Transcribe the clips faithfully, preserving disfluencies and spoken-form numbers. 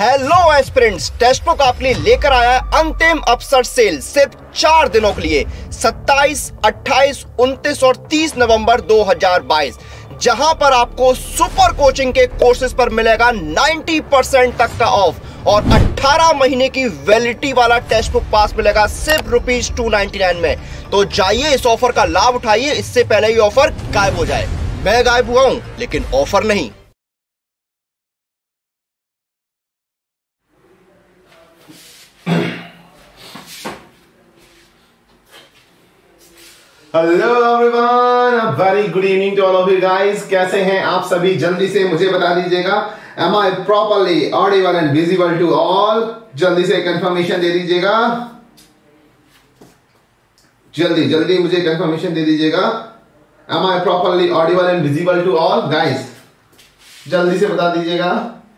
Hello aspirants, test book आपके लिए लेकर आया है अंतिम अवसर सेल सिर्फ चार दिनों के लिए सत्ताईस, अट्ठाईस, उनतीस और तीस नवंबर दो हज़ार बाईस, जहां पर आपको सुपर कोचिंग के कोर्सेज पर मिलेगा नब्बे परसेंट तक का ऑफ और अठारह महीने की वैलिडिटी वाला टेस्ट बुक पास मिलेगा सिर्फ रुपीज टू नाइनटी नाइन में। तो जाइए इस ऑफर का लाभ उठाइए, इससे पहले ये ऑफर गायब हो जाए। मैं गायब हुआ हूं लेकिन ऑफर नहीं। Hello everyone, a very good evening to all of you guys. कैसे हैं आप सभी? जल्दी से मुझे बता दीजिएगा, am I properly audible and visible to all? जल्दी से कंफर्मेशन दे दीजिएगा, जल्दी जल्दी मुझे कंफर्मेशन दे दीजिएगा। Am I properly audible and visible to all guys? जल्दी से बता दीजिएगा।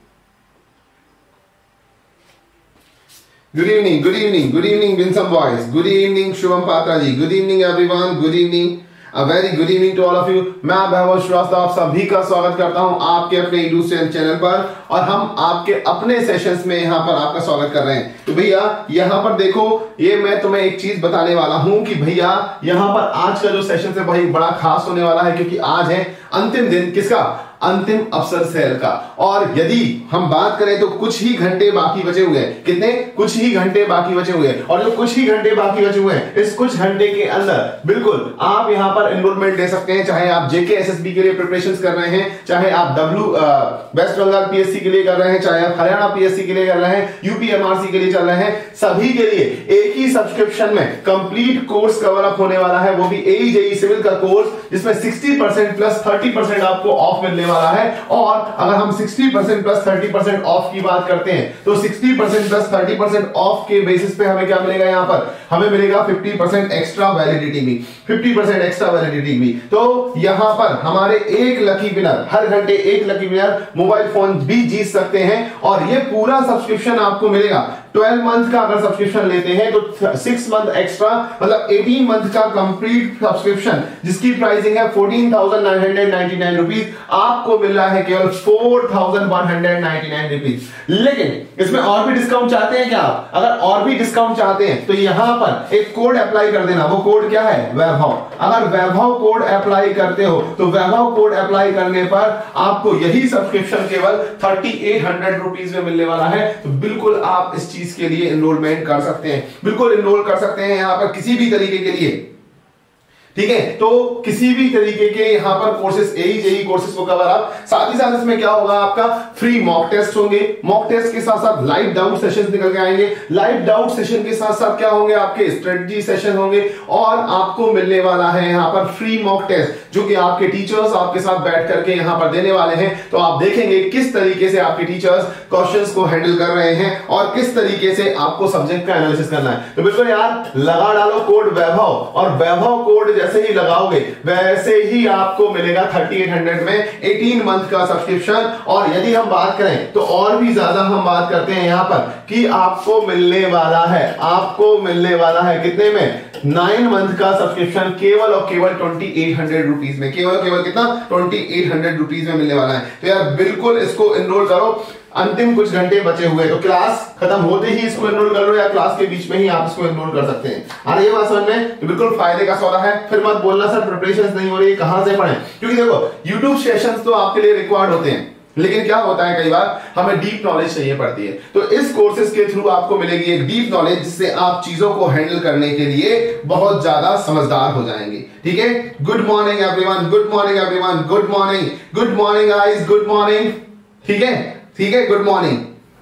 Good evening, good evening, good evening, Winsome boys. Good evening, Shubham Patra ji. Good evening, everyone. Good evening. A very good evening to all of you. मैं वैभव श्रीवास्तव आप सभी का स्वागत करता हूं आपके अपने यूट्यूब चैनल पर, और हम आपके अपने सेशंस में यहां पर आपका स्वागत कर रहे हैं। तो भैया यहां पर देखो, ये मैं तुम्हें एक चीज बताने वाला हूं कि भैया यहां पर आज का जो सेशन है भाई बड़ा खास होने वाला है, क्योंकि आज है अंतिम दिन किसका? अंतिम अवसर सेल का। और यदि हम बात करें तो कुछ ही घंटे बाकी बचे हुए हैं। कितने? कुछ ही घंटे बाकी बचे हुए हैं। और जो कुछ ही घंटे बाकी बचे हुए हैं, इस कुछ घंटे के अंदर बिल्कुल आप यहां पर एनरोलमेंट ले सकते हैं। चाहे आप जेके एसएसबी के लिए प्रिपरेशंस कर रहे हैं, चाहे आप डब्ल्यू वेस्ट बंगाल पीएससी के लिए कर रहे हैं, चाहे आप हरियाणा पीएससी के लिए कर रहे हैं, यूपी एमआरसी के लिए चल रहे हैं, सभी के लिए एक ही सब्सक्रिप्शन में कंप्लीट कोर्स कवर अप होने वाला है। वो भी एई जेई सिविल का कोर्स, जिसमें sixty percent plus thirty percent आपको ऑफ मिलने वाला है। और अगर हम sixty percent plus thirty percent off की बात करते हैं तो sixty percent plus thirty percent off के बेसिस पे हमें क्या मिलेगा? यहां पर हमें मिलेगा फिफ्टी परसेंट एक्स्ट्रा वैलिडिटी भी, फिफ्टी परसेंट एक्स्ट्रा वैलिडिटी भी। तो यहां पर हमारे एक लकी विनर, हर घंटे एक लकी विनर मोबाइल फोन भी जीत सकते हैं। और ये पूरा सब्सक्रिप्शन आपको मिलेगा ट्वेल्व मंथ का। अगर सब्सक्रिप्शन लेते हैं तो सिक्स मंथ एक्स्ट्रा, मतलब एटीन मंथ का कंप्लीट सब्सक्रिप्शन, जिसकी प्राइसिंग है fourteen thousand nine hundred ninety nine rupees, आपको मिल रहा है केवल four thousand one hundred ninety nine rupees. लेकिन इसमें और भी डिस्काउंट चाहते हैं क्या आप? अगर और भी डिस्काउंट चाहते हैं तो यहां पर एक कोड अप्लाई कर देना। वो कोड क्या है? वैभव। अगर वैभव कोड अप्लाई करते हो तो वैभव कोड अप्लाई करने पर आपको यही सब्सक्रिप्शन केवल थर्टी एट हंड्रेड रुपीस में मिलने वाला है। तो बिल्कुल आप इस चीज के लिए एनरोलमेंट कर सकते हैं, बिल्कुल एनरोल कर सकते हैं यहां पर किसी भी तरीके के लिए। ठीक है, तो किसी भी तरीके के यहां पर कोर्सेस, एई जेई कोर्सेस को कवर अप। साथ ही साथ इसमें क्या होगा? आपका फ्री मॉक टेस्ट होंगे, मॉक टेस्ट के साथ साथ लाइव डाउट सेशंस निकल के आएंगे, लाइव डाउट सेशन के साथ साथ क्या होंगे? आपके स्ट्रेटजी सेशन होंगे, और आपको मिलने वाला है यहां पर फ्री मॉक टेस्ट, जो कि आपके टीचर्स आपके साथ बैठ करके यहां पर देने वाले हैं। तो आप देखेंगे किस तरीके से आपके टीचर्स क्वेश्चंस को हैंडल कर रहे हैं और किस तरीके से आपको सब्जेक्ट का एनालिसिस करना है। तो बिल्कुल यार लगा डालो कोड वैभव, और वैभव कोड जैसे ही लगाओगे वैसे ही आपको मिलेगा थर्टी एट हंड्रेड में एटीन मंथ का सब्सक्रिप्शन। और यदि हम बात करें तो और भी ज्यादा हम बात करते हैं यहां पर कि आपको मिलने वाला है, आपको मिलने वाला है कितने में? नाइन मंथ का सब्सक्रिप्शन केवल और केवल ट्वेंटी एट हंड्रेड रुपीस में। केवल केवल कितना? ट्वेंटी एट हंड्रेड रुपीस में मिलने वाला है। तो यार बिल्कुल इसको एनरोल करो। अंतिम कुछ घंटे बचे हुए, तो क्लास खत्म होते ही इसको एनरोल कर लो, या क्लास के बीच में ही आप इसको एनरोल कर सकते हैं। आ रही है बात समझ में? तो बिल्कुल फायदे का सौदा है। फिर मत बोलना सर प्रिपरेशंस नहीं हो रही, कहां से पढ़ें? क्योंकि देखो YouTube सेशंस तो आपके लिए रिक्वायर्ड होते हैं, लेकिन क्या होता है कई बार हमें डीप नॉलेज चाहिए पड़ती है। तो इस कोर्सेज के थ्रू आपको मिलेगी एक डीप नॉलेज, जिससे आप चीजों को हैंडल करने के लिए बहुत ज्यादा समझदार हो जाएंगे। ठीक है, good morning everyone, good morning everyone, good morning, good morning guys, good morning. ठीक है, ठीक है, गुड मॉर्निंग।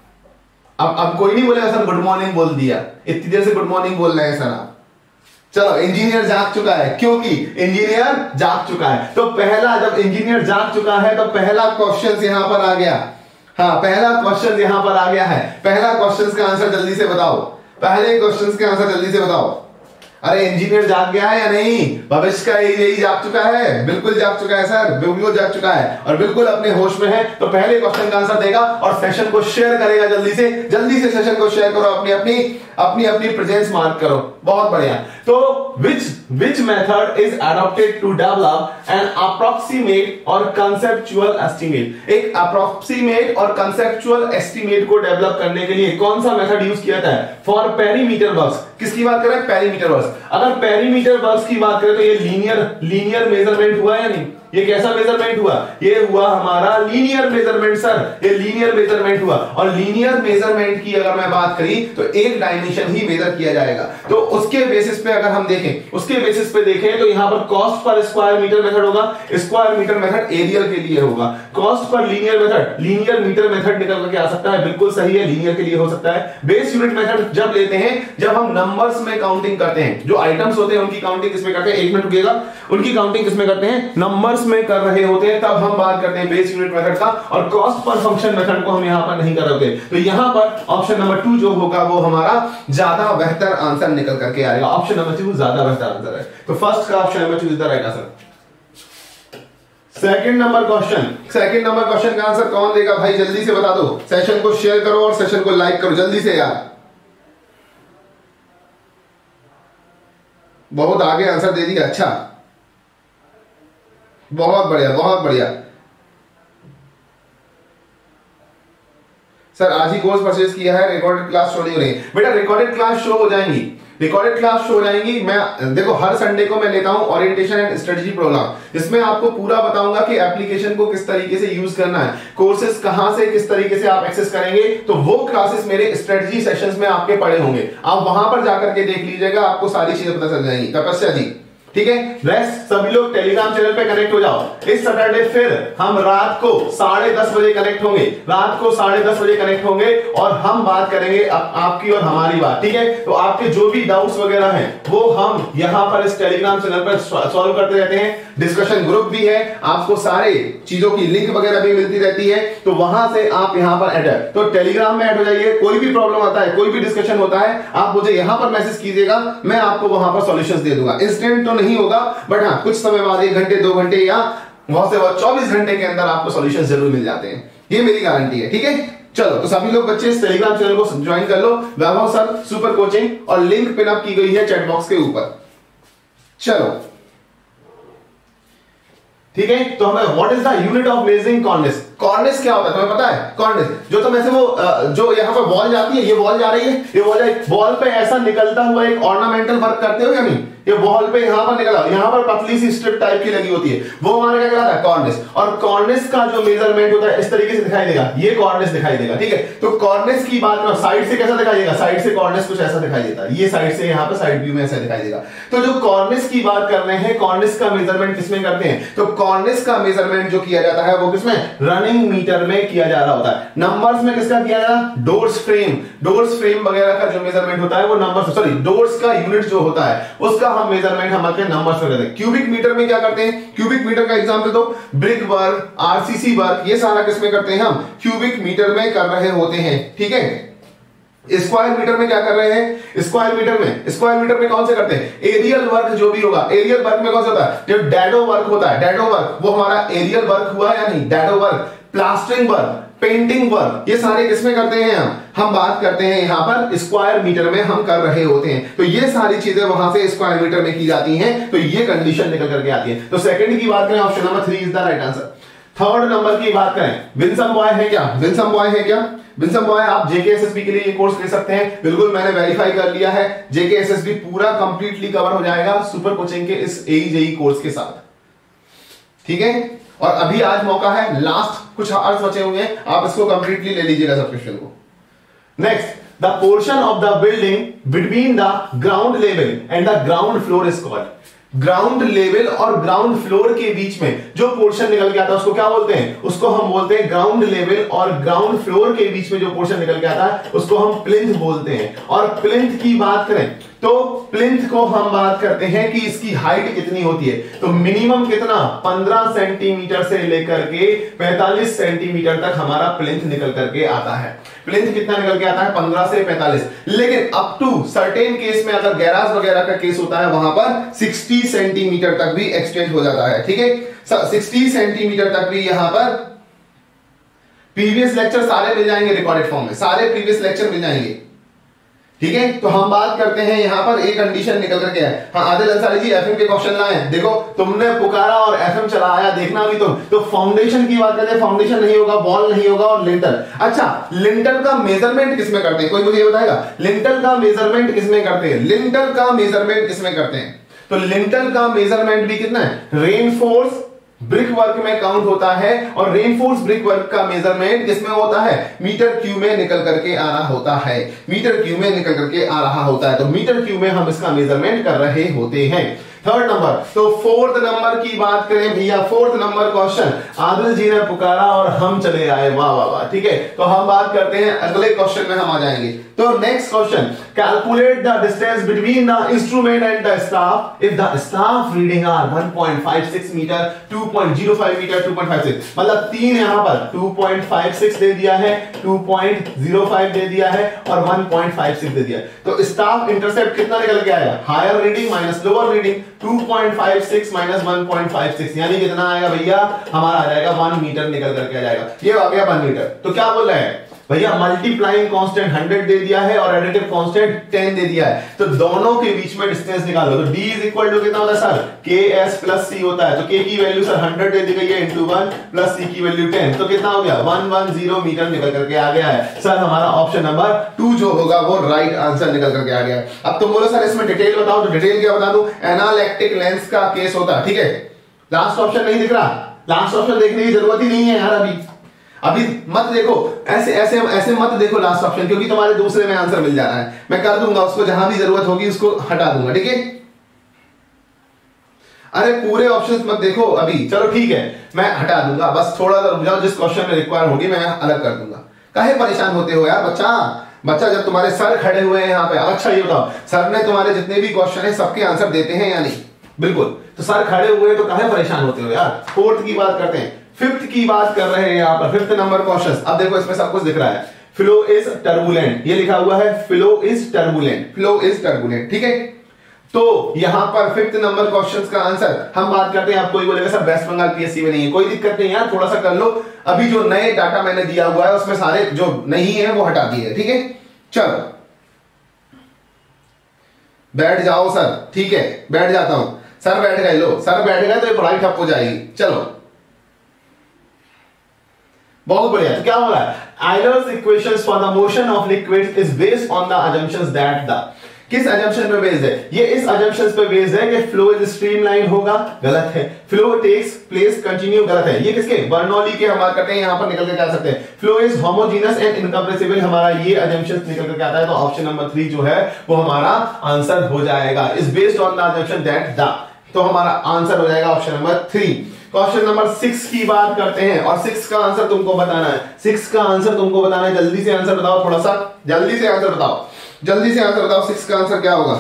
अब अब कोई नहीं बोलेगा सर गुड मॉर्निंग बोल दिया, इतनी देर से गुड मॉर्निंग बोल रहे हैं सर आप। चलो, इंजीनियर जाग चुका है, क्योंकि इंजीनियर जाग चुका है। तो पहला, जब इंजीनियर जाग चुका है तो पहला क्वेश्चन यहां पर आ गया। हाँ, पहला क्वेश्चन यहां पर आ गया है। पहला क्वेश्चन का आंसर जल्दी से बताओ, पहले क्वेश्चन के आंसर जल्दी से बताओ। अरे इंजीनियर जाग गया है या नहीं? भविष्य का यही जाग चुका है, बिल्कुल जाग चुका है सर, बिल्कुल जाग चुका है और बिल्कुल अपने होश में है। तो पहले क्वेश्चन का आंसर देगा और सेशन को शेयर करेगा। जल्दी से जल्दी से सेशन को शेयर करो, अपनी अपनी अपनी अपनी प्रेजेंस मार्क करो। बहुत बढ़िया। तो which which method is adopted to develop an approximate और conceptual estimate? एक approximate और conceptual estimate को डेवलप करने के लिए कौन सा मेथड यूज किया जाता है? For perimeter works. किसकी बात करें? Perimeter works. अगर पेरीमीटर वर्क्स की बात करें तो ये लीनियर लीनियर मेजरमेंट हुआ या नहीं? ये कैसा मेजरमेंट हुआ? ये हुआ हमारा लीनियर मेजरमेंट सर, ये लीनियर मेजरमेंट हुआ। और लीनियर मेजरमेंट की अगर मैं बात करी तो एक डायमेंशन ही मेजर किया जाएगा। तो उसके बेसिस पे अगर हम देखें उसके बेसिस पे देखें तो यहां पर cost per square metre method होगा। स्क्वायर मीटर मेथड एरियल के लिए होगा। Cost per linear method linear metre method निकल करके आ सकता है। बिल्कुल सही है, लीनियर के लिए हो सकता है। बेस यूनिट मेथड जब लेते हैं जब हम नंबर्स में काउंटिंग करते हैं, जो आइटम्स होते हैं उनकी काउंटिंग किसमें करते हैं? एक मिनट रुकिएगा, उनकी काउंटिंग किसमें करते हैं? नंबर्स में कर रहे होते हैं, तब हम बात करते हैं बेस यूनिट मेथड का। और कॉस्ट पर फंक्शन मेथड को हम यहां पर नहीं कर रहे होते। तो यहां पर ऑप्शन नंबर टू जो होगा वो हमारा ज्यादा बेहतर आंसर निकल करके आएगा। ऑप्शन नंबर टू ज्यादा बेहतर आंसर है। तो फर्स्ट का option number two is the right answer. Second number question second number question का आंसर कौन देगा भाई? जल्दी से बता दो। सेशन को शेयर करो और सेशन को लाइक करो जल्दी से यार। बहुत आगे आंसर दे दिया। अच्छा, बहुत बढ़िया बहुत बढ़िया सर। आज ही कोर्स परचेज किया है, रिकॉर्डेड क्लास शो नहीं हो रही बेटा। रिकॉर्डेड क्लास शो हो जाएंगी, रिकॉर्डेड क्लास शो हो जाएंगी। मैं देखो हर संडे को मैं लेता हूं ओरिएंटेशन एंड स्ट्रेटजी प्रोग्राम, जिसमें आपको पूरा बताऊंगा कि एप्लीकेशन को किस तरीके से यूज करना है, कोर्सेज कहां से किस तरीके से आप एक्सेस करेंगे। तो वो क्लासेस मेरे स्ट्रेटजी सेशंस में आपके पड़े होंगे, आप वहां पर जाकर के देख लीजिएगा, आपको सारी चीजें पता चल जाएंगी। तपस्या जी ठीक है। रेस्ट सभी लोग टेलीग्राम चैनल पे कनेक्ट हो जाओ। इस सैटरडे फिर हम रात को साढ़े दस बजे कनेक्ट होंगे, रात को साढ़े दस बजे कनेक्ट होंगे और हम बात करेंगे आप, आपकी और हमारी बात। ठीक है, तो आपके जो भी डाउट्स वगैरह हैं वो हम यहां पर इस टेलीग्राम चैनल पर सॉल्व करते रहते हैं। डिस्कशन ग्रुप भी है, आपको सारे चीजों की लिंक वगैरह भी मिलती रहती है, तो वहां से आप यहां पर ऐड है तो टेलीग्राम में ऐड हो जाइए। कोई भी प्रॉब्लम आता है, कोई भी डिस्कशन होता है, आप मुझे यहां पर मैसेज कीजिएगा, मैं आपको वहां पर सॉल्यूशंस दे दूंगा। इंस्टेंट तो नहीं होगा, बट हाँ कुछ समय बाद एक घंटे दो घंटे या बहुत से बहुत चौबीस घंटे के अंदर आपको सॉल्यूशंस जरूर मिल जाते हैं, ये मेरी गारंटी है। ठीक है, चलो तो सभी लोग बच्चे इस टेलीग्राम चैनल को ज्वाइन कर लो। वैभव सर सुपर कोचिंग और लिंक पिन अप की गई है चैट बॉक्स के ऊपर। चलो ठीक है, तो हमें what is the unit of measuring cornice? Cornice क्या होता है तुम्हें पता है? कॉर्निस जो तुम ऐसे वो जो यहाँ पर वॉल जाती है, ये वॉल जा रही है, ये वॉल वॉल पे ऐसा निकलता हुआ एक ऑर्नामेंटल वर्क करते हो या नहीं? ये वॉल पे यहां पर निकला, यहां पर पतली सी स्ट्रिप टाइप की लगी होती है, वो हमारे क्या कहलाता है? कॉर्निस। और कॉर्निस का जो मेजरमेंट होता है इस तरीके से दिखाई देगा, ये कॉर्निस दिखाई देगा। ठीक है, तो कॉर्निस की बात करो, साइड से कैसा दिखाई देगा? साइड से कॉर्निस कुछ ऐसा दिखाई देता है, ये साइड से यहां पर साइड व्यू में ऐसा दिखाई देगा। तो जो कॉर्निस की बात कर रहे हैं, कॉर्निस का मेजरमेंट किसमें करते हैं? तो कॉर्निस का मेजरमेंट जो किया जाता है वो किसमें? रनिंग मीटर में किया जा रहा होता है। नंबर्स में किसका किया जा रहा? डोर्स फ्रेम, डोर्स फ्रेम वगैरह का जो मेजरमेंट होता है वो नंबर सॉरी डोर्स का यूनिट जो होता है उसका हम मेजरमेंट हम नंबर्स में करते हैं। क्यूबिक मीटर में क्या करते हैं? क्यूबिक मीटर का एग्जांपल दो, ब्रिक वर्क, आरसीसी वर्क, ये सारा किसमें करते हैं? हम क्यूबिक मीटर में कर रहे होते हैं। ठीक है, स्क्वायर मीटर में क्या कर रहे हैं? स्क्वायर मीटर में स्क्वायर मीटर में कौन से करते हैं? एरियल वर्क जो भी होगा, एरियल वर्क में कौन सा होता है? जो डैडो वर्क होता है, डैडो वर्क वो हमारा एरियल वर्क हुआ या नहीं? Dado work, plastering work, painting work, ये सारे किसमें करते हैं? हम हम बात करते हैं यहां पर स्क्वायर मीटर में हम कर रहे होते हैं। तो ये सारी चीजें वहां से स्क्वायर मीटर में की जाती हैं, तो ये कंडीशन निकल करके आती है। तो सेकंड की बात करें, option number three is the right answer. Third number की बात करें, विंसम बॉय है क्या? विंसम बॉय है क्या? विंसम बॉय आप जेके एसएसबी के लिए ये कोर्स ले सकते हैं, बिल्कुल मैंने वेरीफाई कर लिया है। जेके एसएसबी पूरा कंप्लीटली कवर हो जाएगा सुपर कोचिंग के इस एईजेई कोर्स के साथ। ठीक है, और अभी आज मौका है, लास्ट कुछ आवर्स बचे हुए हैं, आप इसको कंप्लीटली ले लीजिएगा सब्सक्रिप्शन को। Next, the portion of the building between the ground level and the ground floor is called. Ground level और ग्राउंड फ्लोर के बीच में जो पोर्शन निकल के आता है उसको क्या बोलते हैं? उसको हम बोलते हैं ग्राउंड लेवल और ग्राउंड फ्लोर के बीच में जो पोर्शन निकल के आता है उसको हम प्लिंथ बोलते हैं। और प्लिंथ की बात करें तो प्लिंथ को हम बात करते हैं कि इसकी हाइट कितनी होती है, तो मिनिमम कितना? पंद्रह सेंटीमीटर से लेकर के पैंतालीस सेंटीमीटर तक हमारा प्लिंथ निकल करके आता है। प्लिंथ कितना निकल के आता है? पंद्रह से पैंतालीस। लेकिन अप टू सर्टेन केस में अगर गैराज वगैरह का केस होता है वहां पर साठ सेंटीमीटर तक भी एक्सटेंड हो जाता है। ठीक है, साठ सेंटीमीटर तक भी यहां पर प्रीवियस लेक्चर सारे मिल जाएंगे रिकॉर्डेड फॉर्म में, सारे प्रीवियस लेक्चर मिल जाएंगे। ठीक है। तो हम बात करते हैं यहां पर एक कंडीशन निकल करके है। हाँ आदिल अंसारी जी एफएम के क्वेश्चन लाए। देखो तुमने पुकारा और एफएम चलाया, देखना भी तुम तो फाउंडेशन की बात करते हैं, फाउंडेशन नहीं होगा, वॉल नहीं होगा और लिंटर। अच्छा लिंटर का मेजरमेंट किसमें करते हैं, कोई मुझे बताएगा लिंटर का मेजरमेंट किसमें करते हैं? लिंटर का मेजरमेंट किसमें करते हैं? तो लिंटर का मेजरमेंट भी कितना है? रेनफोर्स ब्रिक वर्क में काउंट होता है और रेनफोर्स ब्रिक वर्क का मेजरमेंट किसमें होता है? मीटर क्यूब में निकल करके आ रहा होता है, मीटर क्यूब में निकल करके आ रहा होता है। तो मीटर क्यूब में हम इसका मेजरमेंट कर रहे होते हैं। थर्ड नंबर, तो फोर्थ नंबर की बात करें भैया, fourth number question Adil ji ने पुकारा और हम चले आए, वाह वाह वाह। ठीक है, तो हम बात करते हैं अगले क्वेश्चन में हम आ जाएंगे। तो next question, calculate the distance between the instrument and the staff if the staff reading are one point five six metre, two point zero five metre, two point five six, मतलब तीन यहां पर two point five six दे दिया है, two point zero five दे दिया है और वन पॉइंट फाइव सिक्स दे दिया है। तो स्टाफ इंटरसेप्ट कितना निकल के आएगा? Higher reading minus lower reading, two point five six minus one point five six, यानी कितना आएगा भैया? हमारा आ जाएगा वन मीटर निकल करके आ जाएगा। ये आ गया वन मीटर। तो क्या बोल रहे हैं भैया? मल्टीप्लाइंग कांस्टेंट हंड्रेड दे दिया है और एडिटिव कांस्टेंट टेन दे दिया है, तो दोनों के बीच में डिस्टेंस निकालो। तो d इज इक्वल टू कितना होता है सर? ks प्लस c होता है। तो k की वैल्यू सर हंड्रेड दे दी गई है इनटू वन प्लस c की वैल्यू टेन, तो कितना हो गया? वन वन ज़ीरो मीटर निकल करके आ गया है। सर हमारा ऑप्शन नंबर टू जो होगा वो राइट आंसर निकल करके आ गया है। अब तुम बोलो सर इसमें डिटेल बताओ, तो डिटेल क्या बता दूं? एनालिटिक लेंस का केस होता है। ठीक है, लास्ट ऑप्शन नहीं दिख रहा, लास्ट ऑप्शन देखने की जरूरत ही नहीं है यार। अभी अभी मत देखो, ऐसे ऐसे ऐसे मत देखो लास्ट ऑप्शन, क्योंकि तुम्हारे दूसरे में आंसर मिल जाना है। मैं कर दूंगा उसको, जहां भी जरूरत होगी उसको हटा दूंगा। ठीक है, अरे पूरे ऑप्शंस मत देखो अभी, चलो ठीक है मैं हटा दूंगा, बस थोड़ा सा रुक जाओ, जिस क्वेश्चन में रिक्वायर होगी मैं अलग कर दूंगा। काहे परेशान होते हो यार बच्चा? बच्चा जब तुम्हारे सर खड़े हुए हैं यहाँ पे, अच्छा ये बताओ सर ने तुम्हारे जितने भी क्वेश्चन है सबके आंसर देते हैं या नहीं? बिल्कुल। तो सर खड़े हुए तो काहे परेशान होते हो यार? फोर्थ की बात करते हैं, फिफ्थ की बात कर रहे हैं यहाँ पर, फिफ्थ नंबर क्वेश्चन। अब देखो इसमें सब कुछ दिख रहा है, फ्लो इज टर्बुलेंट, ये लिखा हुआ है flow is turbulent, flow is turbulent. ठीक है, तो यहां पर फिफ्थ नंबर क्वेश्चन का आंसर हम बात करते हैं। आप कोई बोलेगा सर वेस्ट बंगाल पीएससी में नहीं है, कोई दिक्कत नहीं यार, थोड़ा सा कर लो। अभी जो नए डाटा मैंने दिया हुआ है उसमें सारे जो नहीं है वो हटा दिए। ठीक है, चलो बैठ जाओ सर। ठीक है बैठ जाता हूं सर, बैठ गए, लो सर बैठ गए तो ये पढ़ाई ठप हो जाएगी। चलो बहुत बढ़िया। तो क्या हो रहा है? Euler's equations for the motion of liquids is based on the assumptions that the, किस असम्पशन पे बेस्ड है? ये इस असम्पशंस पे बेस्ड है कि फ्लो इज स्ट्रीमलाइन होगा, गलत है। फ्लो टेक्स प्लेस कंटिन्यू, गलत है। ये किसके? बर्नौली के हम करते हैं, यहां पर निकल के क्या सकते हैं? Flow is homogeneous and incompressible, हमारा ये असम्पशंस निकल के आता है। तो ऑप्शन नंबर थ्री जो है वो हमारा आंसर हो जाएगा, is based on the assumption that the, तो हमारा आंसर हो जाएगा option number three. Question number six की बात करते हैं और सिक्स का आंसर तुमको बताना है। सिक्स का आंसर तुमको बताना है, जल्दी से आंसर बताओ, थोड़ा सा जल्दी से आंसर बताओ, जल्दी से आंसर बताओ। सिक्स का आंसर क्या होगा?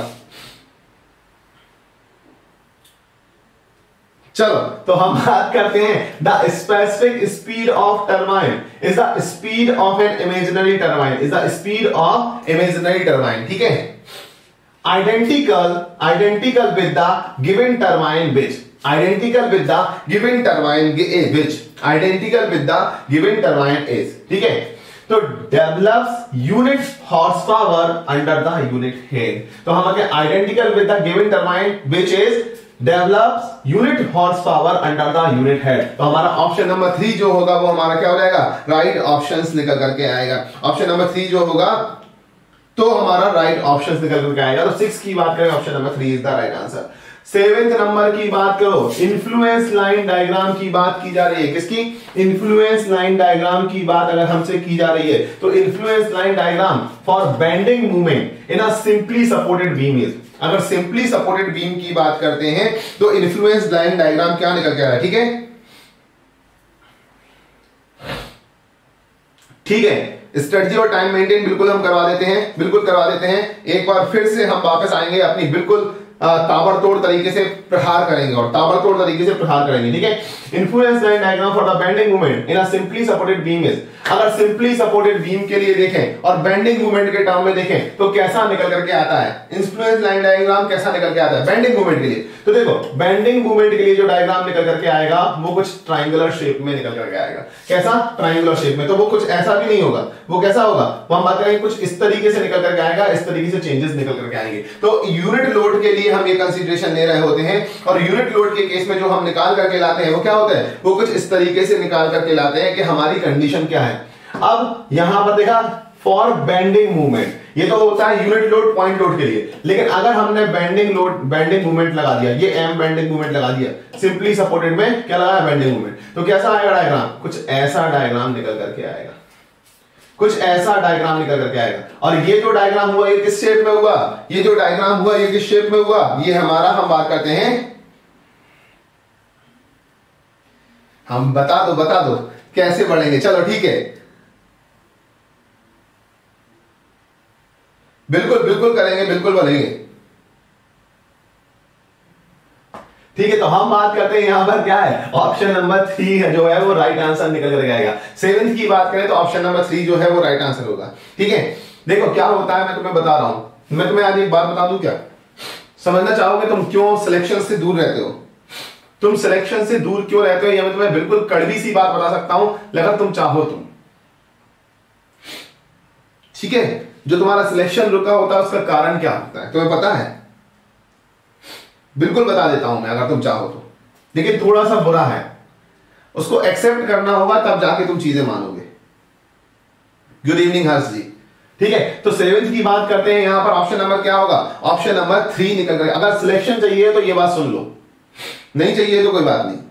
चलो तो हम बात करते हैं, the specific speed of turbine is the speed of an imaginary turbine, is the speed of imaginary turbine. ठीक है, identical identical with the given turbine which identical with the given turbine which identical with the given turbine is, ठीक है। तो develops unit horsepower under the unit head, तो हम आगे identical with the given turbine which is develops unit horsepower under the unit head, तो हमारा option number three जो होगा वो हमारा क्या हो जाएगा? राइट ऑप्शंस निकल करके आएगा। ऑप्शन नंबर थ्री जो होगा तो हमारा राइट ऑप्शन निकल करके आएगा। तो सिक्स की बात करें, option number three is the right answer. Seventh number की बात करो, इन्फ्लुएंस लाइन डायग्राम की बात की जा रही है। किसकी? इन्फ्लुएंस लाइन डायग्राम की बात अगर हमसे की जा रही है तो influence line diagram for bending movement in a simply supported beam is, अगर सिंपली सपोर्टेड बीम की बात करते हैं तो इन्फ्लुएंस लाइन डायग्राम क्या निकल के आ रहा है? ठीक है ठीक है, स्ट्रेटजी और टाइम मेंटेन बिल्कुल हम करवा देते हैं, बिल्कुल करवा देते हैं। एक बार फिर से हम वापस आएंगे अपनी बिल्कुल ताबड़तोड़ तरीके से प्रहार करेंगे और ताबड़तोड़ तरीके से प्रहार करेंगे, ठीक है। Influence line diagram for the bending moment in a simply supported beam is, अगर सिंपली सपोर्टेड बीम के लिए देखें और बेंडिंग मोमेंट के टर्म में देखें तो कैसा निकल करके आता है, इन्फ्लुएंस लाइन डायग्राम कैसा निकल के आता है बेंडिंग मोमेंट के लिए। तो देखो बेंडिंग मोमेंट के लिए जो डायग्राम निकल करके आएगा वो कुछ ट्रायंगुलर शेप में निकल करके आएगा। कैसा? ट्रायंगुलर शेप में। तो वो कुछ ऐसा भी नहीं होगा, वो कैसा होगा, वो हम बात करेंगे कुछ इस तरीके से निकल करके आएगा, इस तरीके से चेंजेस निकल करके आएंगे। तो यूनिट लोड के लिए हम ये कंसीडरेशन ले रहे होते हैं और यूनिट लोड के केस में जो हम निकाल करके लाते हैं वो क्या होता है, वो कुछ इस तरीके से निकाल करके लाते हैं कि हमारी कंडीशन क्या है। अब यहां पर देखा फॉर बेंडिंग मूवमेंट, ये तो होता है यूनिट लोड पॉइंट लोड के लिए, लेकिन अगर हमने बेंडिंग लोड बेंडिंग मूवमेंट लगा दिया, ये एम बेंडिंग मूवमेंट लगा दिया, सिंपली सपोर्टेड में क्या लगाया बेंडिंग मूवमेंट, तो कैसा आएगा डायग्राम, कुछ ऐसा डायग्राम निकल करके आएगा, कुछ ऐसा डायग्राम निकल करके आएगा। और ये जो डायग्राम हुआ ये किस शेप में हुआ, ये जो डायग्राम हुआ ये किस शेप में हुआ, ये हमारा हम बात करते हैं, हम बता दो बता दो कैसे बढ़ेंगे, चलो ठीक है, बिल्कुल बिल्कुल करेंगे, बिल्कुल बढ़ेंगे, ठीक है। तो हम बात करते हैं यहां पर क्या है, ऑप्शन नंबर थ्री है जो है वो राइट आंसर निकल कर आएगा। सेवेंथ की बात करें तो ऑप्शन नंबर थ्री जो है वो राइट आंसर होगा, ठीक है। देखो क्या होता है मैं तुम्हें बता रहा हूं, मैं तुम्हें आज एक बात बता दूं, क्या समझना चाहोगे तुम क्यों सिलेक्शन से दूर रहते हो, तुम सिलेक्शन से दूर क्यों रहते हो, या मैं तुम्हें बिल्कुल कड़वी सी बात बता सकता हूं अगर तुम चाहो तुम, ठीक है। जो तुम्हारा सिलेक्शन रुका होता है उसका कारण क्या होता है तुम्हें पता है, बिल्कुल बता देता हूं मैं अगर तुम चाहो तो, लेकिन थोड़ा सा बुरा है, उसको एक्सेप्ट करना होगा तब जाके तुम चीजें मानोगे। गुड इवनिंग हर्ष जी, ठीक है। तो सेवेंथ की बात करते हैं, यहां पर ऑप्शन नंबर क्या होगा, ऑप्शन नंबर थ्री निकल कर, अगर सिलेक्शन चाहिए तो ये बात सुन लो, नहीं चाहिए तो कोई बात नहीं।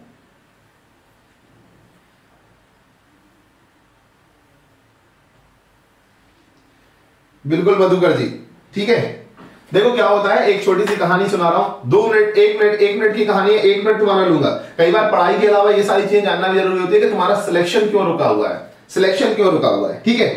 बिल्कुल मधुकर जी, ठीक है। देखो क्या होता है, एक छोटी सी कहानी सुना रहा हूं, दो मिनट एक मिनट एक मिनट की कहानी है, एक मिनट तुम्हारा लूंगा। कई बार पढ़ाई के अलावा ये सारी चीजें जानना भी जरूरी होती है कि तुम्हारा सिलेक्शन क्यों रुका हुआ है, सिलेक्शन क्यों रुका हुआ है, ठीक है।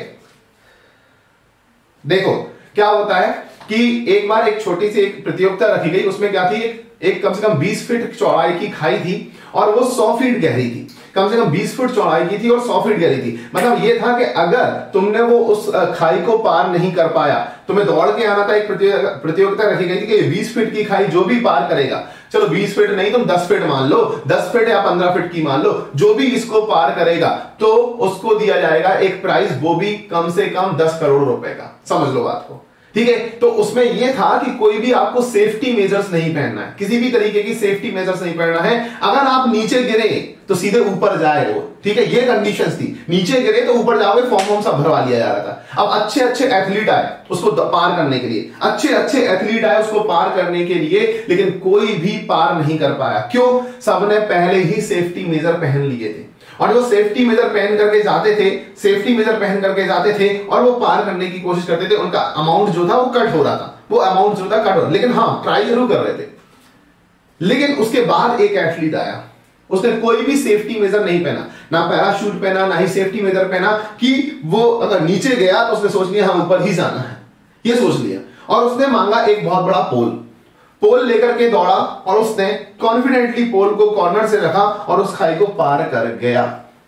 देखो क्या होता है कि एक बार एक छोटी सी एक प्रतियोगिता रखी गई, उसमें क्या थी, एक, एक कम से कम बीस फीट चौड़ाई की खाई थी और वो सौ फीट गहरी थी, कम से कम बीस फुट चौड़ाई की थी और सौ फीट गहरी थी। मतलब ये था कि अगर तुमने वो उस खाई को पार नहीं कर पाया, तुम्हें दौड़ के आना था, एक प्रतियोगिता रखी गई थी कि बीस फीट की खाई जो भी पार करेगा, चलो बीस फीट नहीं तुम दस फीट मान लो, दस फीट या पंद्रह फीट की मान लो, जो भी इसको पार करेगा तो उसको दिया जाएगा एक प्राइज, वो भी कम से कम दस करोड़ रुपए का, समझ लो बात को, ठीक है। तो उसमें यह था कि कोई भी आपको सेफ्टी मेजर्स नहीं पहनना है, किसी भी तरीके की सेफ्टी मेजर्स नहीं पहनना है। अगर आप नीचे गिरे तो सीधे ऊपर जाए वो, ठीक है, ये कंडीशंस थी। नीचे गिरे तो ऊपर जाओगे, फॉर्म फॉर्म सब भरवा लिया जा रहा था। अब अच्छे अच्छे एथलीट आए उसको पार करने के लिए, अच्छे अच्छे एथलीट आए उसको पार करने के लिए, लेकिन कोई भी पार नहीं कर पाया। क्यों? सबने पहले ही सेफ्टी मेजर पहन लिए थे, और जो सेफ्टी मेजर पहन करके जाते थे सेफ्टी मेजर पहन करके जाते थे और वो पार करने की कोशिश करते थे, उनका अमाउंट जो था वो कट हो रहा था, वो अमाउंट जो था कट हो रहा, लेकिन हाँ ट्राई जरूर कर रहे थे। लेकिन उसके बाद एक एथलीट आया, उसने कोई भी सेफ्टी मेजर नहीं पहना, ना पैराशूट पहना, ना ही सेफ्टी मेजर पहना, कि वो अगर नीचे गया तो उसने सोच लिया हम ऊपर ही जाना है, ये सोच लिया, और उसने मांगा एक बहुत बड़ा पोल, पोल लेकर के दौड़ा और उसने कॉन्फिडेंटली पोल को कॉर्नर से रखा और उस खाई को पार कर गया।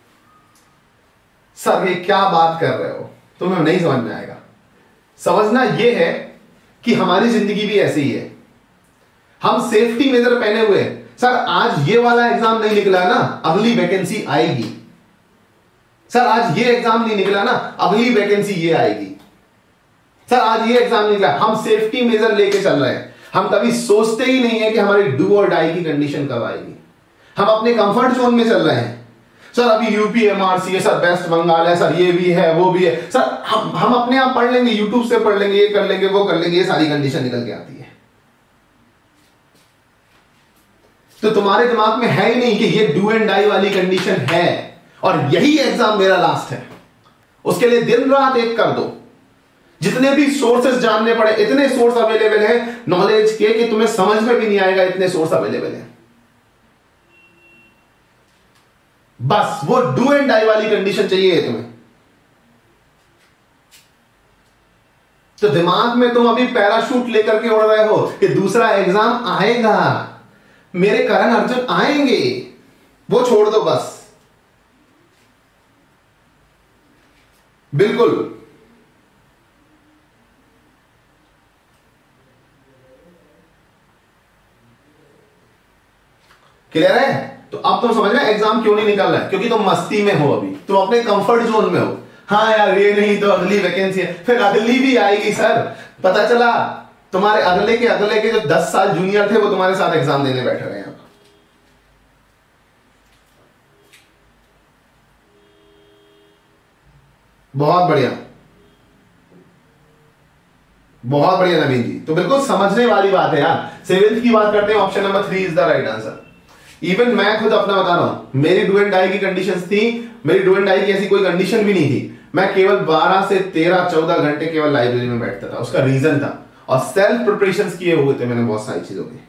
सर ये क्या बात कर रहे हो, तुम्हें नहीं समझ में आएगा। समझना यह है कि हमारी जिंदगी भी ऐसी ही है, हम सेफ्टी मेजर पहने हुए, सर आज ये वाला एग्जाम नहीं निकला ना, अगली वैकेंसी आएगी, सर आज ये एग्जाम नहीं निकला ना, अगली वैकेंसी ये आएगी, सर आज ये एग्जाम नहीं निकला, हम सेफ्टी मेजर लेके चल रहे हैं। हम कभी सोचते ही नहीं है कि हमारी डू और डाई की कंडीशन कब आएगी। हम अपने कंफर्ट जोन में चल रहे हैं, सर अभी यूपी एमआरसी है, सर वेस्ट बंगाल है, सर ये भी है वो भी है, सर हम हम अपने आप पढ़ लेंगे, यूट्यूब से पढ़ लेंगे, ये कर लेंगे वो कर लेंगे, ये सारी कंडीशन निकल के आती है। तो तुम्हारे दिमाग में है ही नहीं कि ये डू एंड डाई वाली कंडीशन है और यही एग्जाम मेरा लास्ट है। उसके लिए दिन रात एक कर दो, जितने भी सोर्सेस जानने पड़े, इतने सोर्स अवेलेबल है नॉलेज के कि तुम्हें समझ में भी नहीं आएगा, इतने सोर्स अवेलेबल है। बस वो डू एंड डाई वाली कंडीशन चाहिए तुम्हें। तो दिमाग में तुम अभी पैराशूट लेकर के उड़ रहे हो कि दूसरा एग्जाम आएगा, मेरे करण अर्जुन आएंगे, वो छोड़ दो बस। बिल्कुल क्लियर है। तो अब तुम समझ रहे एग्जाम क्यों नहीं निकल रहा है, क्योंकि तुम मस्ती में हो, अभी तुम अपने कंफर्ट जोन में हो। हाँ यार ये नहीं तो अगली वैकेंसी है, फिर अगली भी आएगी सर। पता चला तुम्हारे अगले के अगले के जो दस साल जूनियर थे वो तुम्हारे साथ एग्जाम देने बैठे रहे हैं। बहुत बढ़िया, बहुत बढ़िया नवीन जी। तो बिल्कुल समझने वाली बात है यार। सेवेंथ की बात करते हैं, option number three is the right answer. Even मैं खुद अपना बता रहा हूं, मेरी डू एंड डाई की कंडीशंस थी, मेरी डू एंड डाई की ऐसी कोई कंडीशन भी नहीं थी। मैं केवल बारह से तेरह चौदह घंटे केवल लाइब्रेरी में बैठता था, उसका रीजन था, और सेल्फ प्रिपरेशंस किए हुए थे मैंने बहुत सारी चीजों की।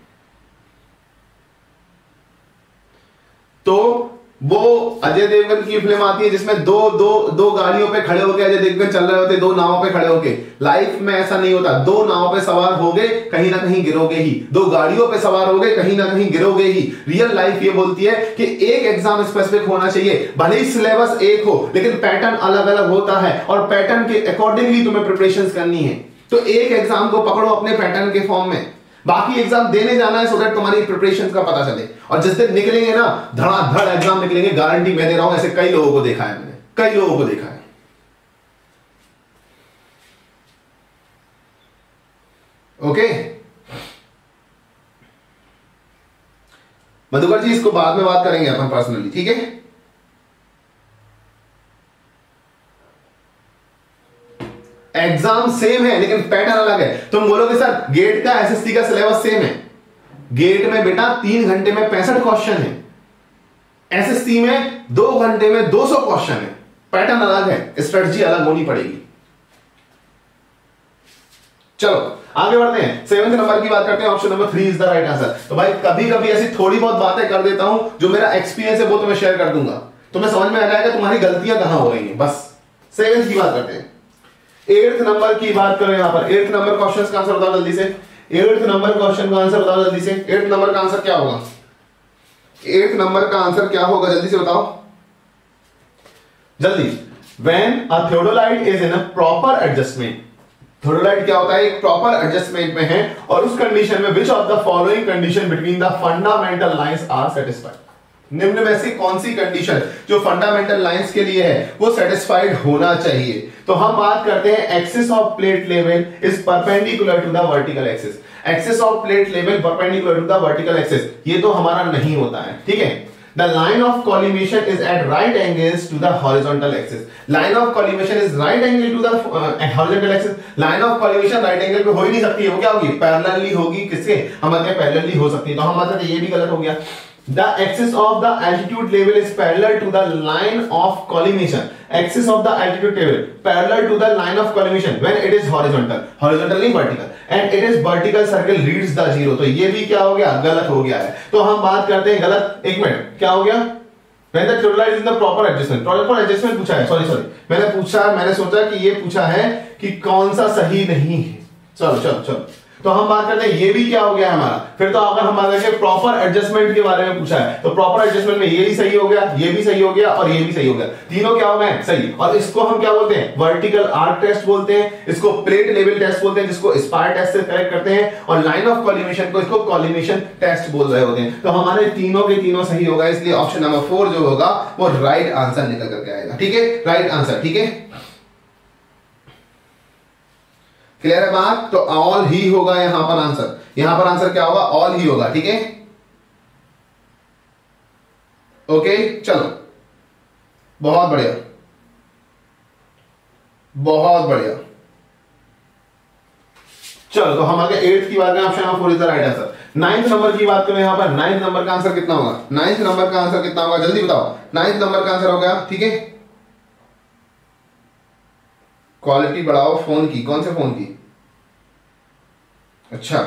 तो वो अजय देवगन की फिल्म आती है जिसमें दो दो दो गाड़ियों पे खड़े होके अजय देवगन चल रहे होते, दो नावों पे खड़े होके। लाइफ में ऐसा नहीं होता, दो नावों पे सवार हो गए कहीं ना कहीं गिरोगे ही, दो गाड़ियों पे सवार हो गए कहीं ना कहीं गिरोगे ही। रियल लाइफ ये बोलती है कि एक एग्जाम स्पेसिफिक होना चाहिए, भले ही सिलेबस एक हो लेकिन पैटर्न अलग अलग होता है, और पैटर्न के अकॉर्डिंगली तुम्हें प्रिपरेशन करनी है। तो एक एग्जाम को पकड़ो अपने पैटर्न के फॉर्म में, बाकी एग्जाम देने जाना है सो दैट तुम्हारी प्रिपरेशन का पता चले। और जिस दिन निकलेंगे ना धड़ाधड़ एग्जाम निकलेंगे, गारंटी मैं दे रहा हूं, ऐसे कई लोगों को देखा है मैंने, कई लोगों को देखा है। ओके मधुकर जी, इसको बाद में बात करेंगे अपन पर्सनली, ठीक है। एग्जाम सेम है लेकिन पैटर्न अलग है। तुम बोलोगे सर गेट का एसएससी का सिलेबस सेम है, गेट में बेटा तीन घंटे में पैंसठ क्वेश्चन है, एसएससी में दो घंटे में दो सौ क्वेश्चन है, पैटर्न अलग है, स्ट्रेटजी अलग होनी पड़ेगी। चलो आगे बढ़ते हैं, सेवेंथ नंबर की बात करते हैं, option number three is the right answer. तो भाई कभी कभी ऐसी थोड़ी बहुत बातें कर देता हूं, जो मेरा एक्सपीरियंस है वो तुम्हें शेयर कर दूंगा, तुम्हें समझ में आ जाएगा तुम्हारी गलतियां कहां हो रही हैं। बस सेवेंथ की बात करते हैं, एट्थ नंबर की बात करें यहां पर। एट्थ नंबर क्वेश्चन का आंसर बताओ जल्दी से, एट्थ नंबर क्वेश्चन का आंसर बताओ जल्दी से। एट्थ नंबर का आंसर क्या होगा, एट्थ नंबर का आंसर क्या होगा जल्दी से बताओ जल्दी। When a theodolite is in a proper adjustment, theodolite क्या होता है, एक प्रॉपर एडजस्टमेंट में है, और उस कंडीशन में which of the following condition between the fundamental lines are satisfied. निम्न में से कौन सी कंडीशन जो फंडामेंटल लाइंस के लिए है वो सेटिस्फाइड होना चाहिए। तो हम बात करते हैं axis of plate level is perpendicular to the vertical axis. Axis of plate level perpendicular to the vertical axis, ये तो हमारा नहीं होता है, ठीक है। The line of collimation is at right angles to the horizontal axis. Line of collimation is right angle to the uh, horizontal axis. Line of collimation right angle पे हो ही नहीं सकती है, वो क्या होगी, पैरेलली होगी। किसके, हम कहते हैं पैरेलली हो सकती है, तो हम कहते हैं ये भी गलत हो गया। The axis of the altitude level is parallel to the line of collimation. Axis of the altitude level parallel to the line of collimation when it is horizontal. Horizontal नहीं vertical. And it is vertical circle reads the zero. तो ये भी क्या हो गया, गलत हो गया है। तो हम बात करते हैं गलत, एक मिनट क्या हो गया, when the theodolite is in the proper adjustment. proper adjustment पूछा है, सॉरी सॉरी मैंने पूछा, मैंने सोचा कि ये पूछा है कि कौन सा सही नहीं है। चलो चलो चलो तो हम बात करते हैं ये भी क्या हो गया हमारा। फिर तो अगर हम बात करें प्रॉपर एडजस्टमेंट के बारे में पूछा है, तो प्रॉपर एडजस्टमेंट में ये भी सही हो गया, ये भी सही हो गया और ये भी सही हो गया, तीनों क्या हो गए सही। और इसको हम क्या बोलते हैं, वर्टिकल आर्क टेस्ट बोलते हैं, इसको प्लेट लेवल टेस्ट बोलते हैं, जिसको स्पार टेस्ट से करेक्ट करते हैं, और लाइन ऑफ कॉलिमेशन को इसको कॉलिमेशन टेस्ट बोल रहे होते हैं। तो हमारे तीनों के तीनों सही होगा, इसलिए ऑप्शन नंबर फोर जो होगा वो राइट आंसर निकल करके आएगा। ठीक है, राइट आंसर। ठीक है, क्लियर है बात। तो ऑल ही होगा यहां पर आंसर, यहां पर आंसर क्या होगा, ऑल ही होगा। ठीक है, ओके चलो बहुत बढ़िया बहुत बढ़िया। चलो तो हम आगे एट्थ की बात करें, option number four is the right answer. Ninth number की बात करें यहां पर, नाइन्थ नंबर का आंसर कितना होगा, नाइन्थ नंबर का आंसर कितना होगा जल्दी बताओ। नाइन्थ नंबर का आंसर हो गया, ठीक है, क्वालिटी बढ़ाओ फोन की, कौन से फोन की, अच्छा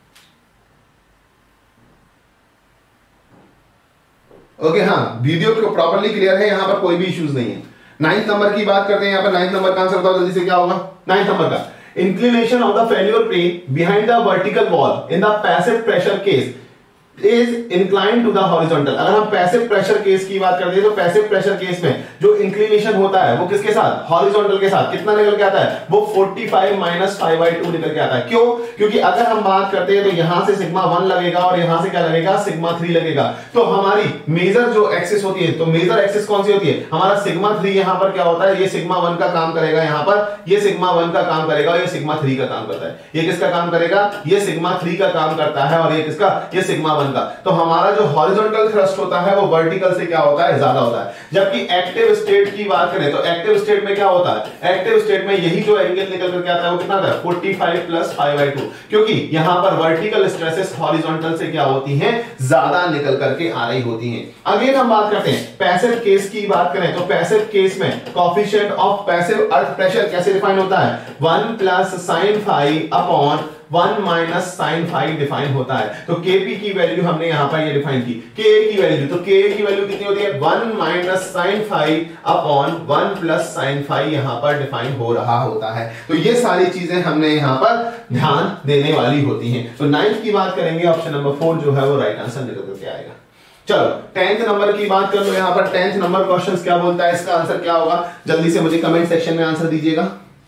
ओके हाँ, वीडियो को प्रॉपर्ली क्लियर है, यहां पर कोई भी इश्यूज नहीं है। नाइन्थ नंबर की बात करते हैं यहां पर, नाइन्थ नंबर का आंसर बताओ जल्दी से क्या होगा। नाइन्थ नंबर का inclination of the failure plane behind the vertical wall in the passive pressure case is inclined to the horizontal. अगर हम पैसिव प्रेशर केस की बात करते हैं तो पैसिव प्रेशर केस में जो इंक्लिनेशन होता है वो किसके साथ, हॉरिजॉन्टल के साथ। कितना निकल के आता है, वो पैंतालीस माइनस फाइव बाई टू निकल के आता है। क्यों? क्योंकि अगर हम बात करते हैं तो यहां से सिग्मा वन लगेगा और यहां से क्या लगेगा, सिग्मा थ्री लगेगा। तो हमारी मेजर जो एक्सिस होती है, तो मेजर एक्सिस कौन सी होती है, हमारा सिग्मा थ्री। यहां पर क्या होता है, ये सिग्मा वन का काम करेगा, यहां पर ये सिग्मा वन का काम करेगा, ये सिग्मा थ्री का काम करता है। ये किसका काम करेगा, ये सिग्मा थ्री का काम करता है और ये किसका, ये सिग्मा वन का। तो हमारा जो हॉरिजॉन्टल थ्रस्ट होता है वो वर्टिकल से क्या होता है, ज्यादा होता है। जबकि एक्टिव स्टेट की बात करें तो एक्टिव स्टेट में क्या होता है, एक्टिव स्टेट में यही जो एंगल निकल करके आता है वो कितना आता है, पैंतालीस प्लस फाइव बाई टू। क्योंकि यहां पर वर्टिकल स्ट्रेसेस हॉरिजॉन्टल से क्या होती हैं, ज्यादा निकल करके आ रही होती हैं। अगेन हम बात करते हैं पैसिव केस की बात करें तो पैसिव केस में coefficient of passive earth pressure कैसे डिफाइन होता है, one plus sine five upon one minus sine five define होता है। तो केपी की वैल्यू हमने यहां पर ये डिफाइन की, के की वैल्यू, तो के की वैल्यू कितनी होती है, one minus sine five upon one plus sine five यहां पर डिफाइन हो रहा होता है। तो ये सारी चीजें हमने यहां पर ध्यान देने वाली होती हैं। तो नाइन्थ की बात करेंगे, ऑप्शन नंबर फोर जो है वो राइट आंसर निकल करके आएगा। चलो टेंथ नंबर की बात कर लो। यहां पर टेंथ नंबर क्वेश्चन क्या बोलता है, इसका आंसर क्या होगा, जल्दी से मुझे कमेंट सेक्शन में आंसर दीजिएगा।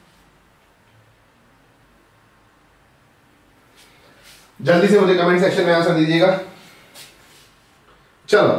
जल्दी से मुझे कमेंट सेक्शन में आंसर दीजिएगा। चलो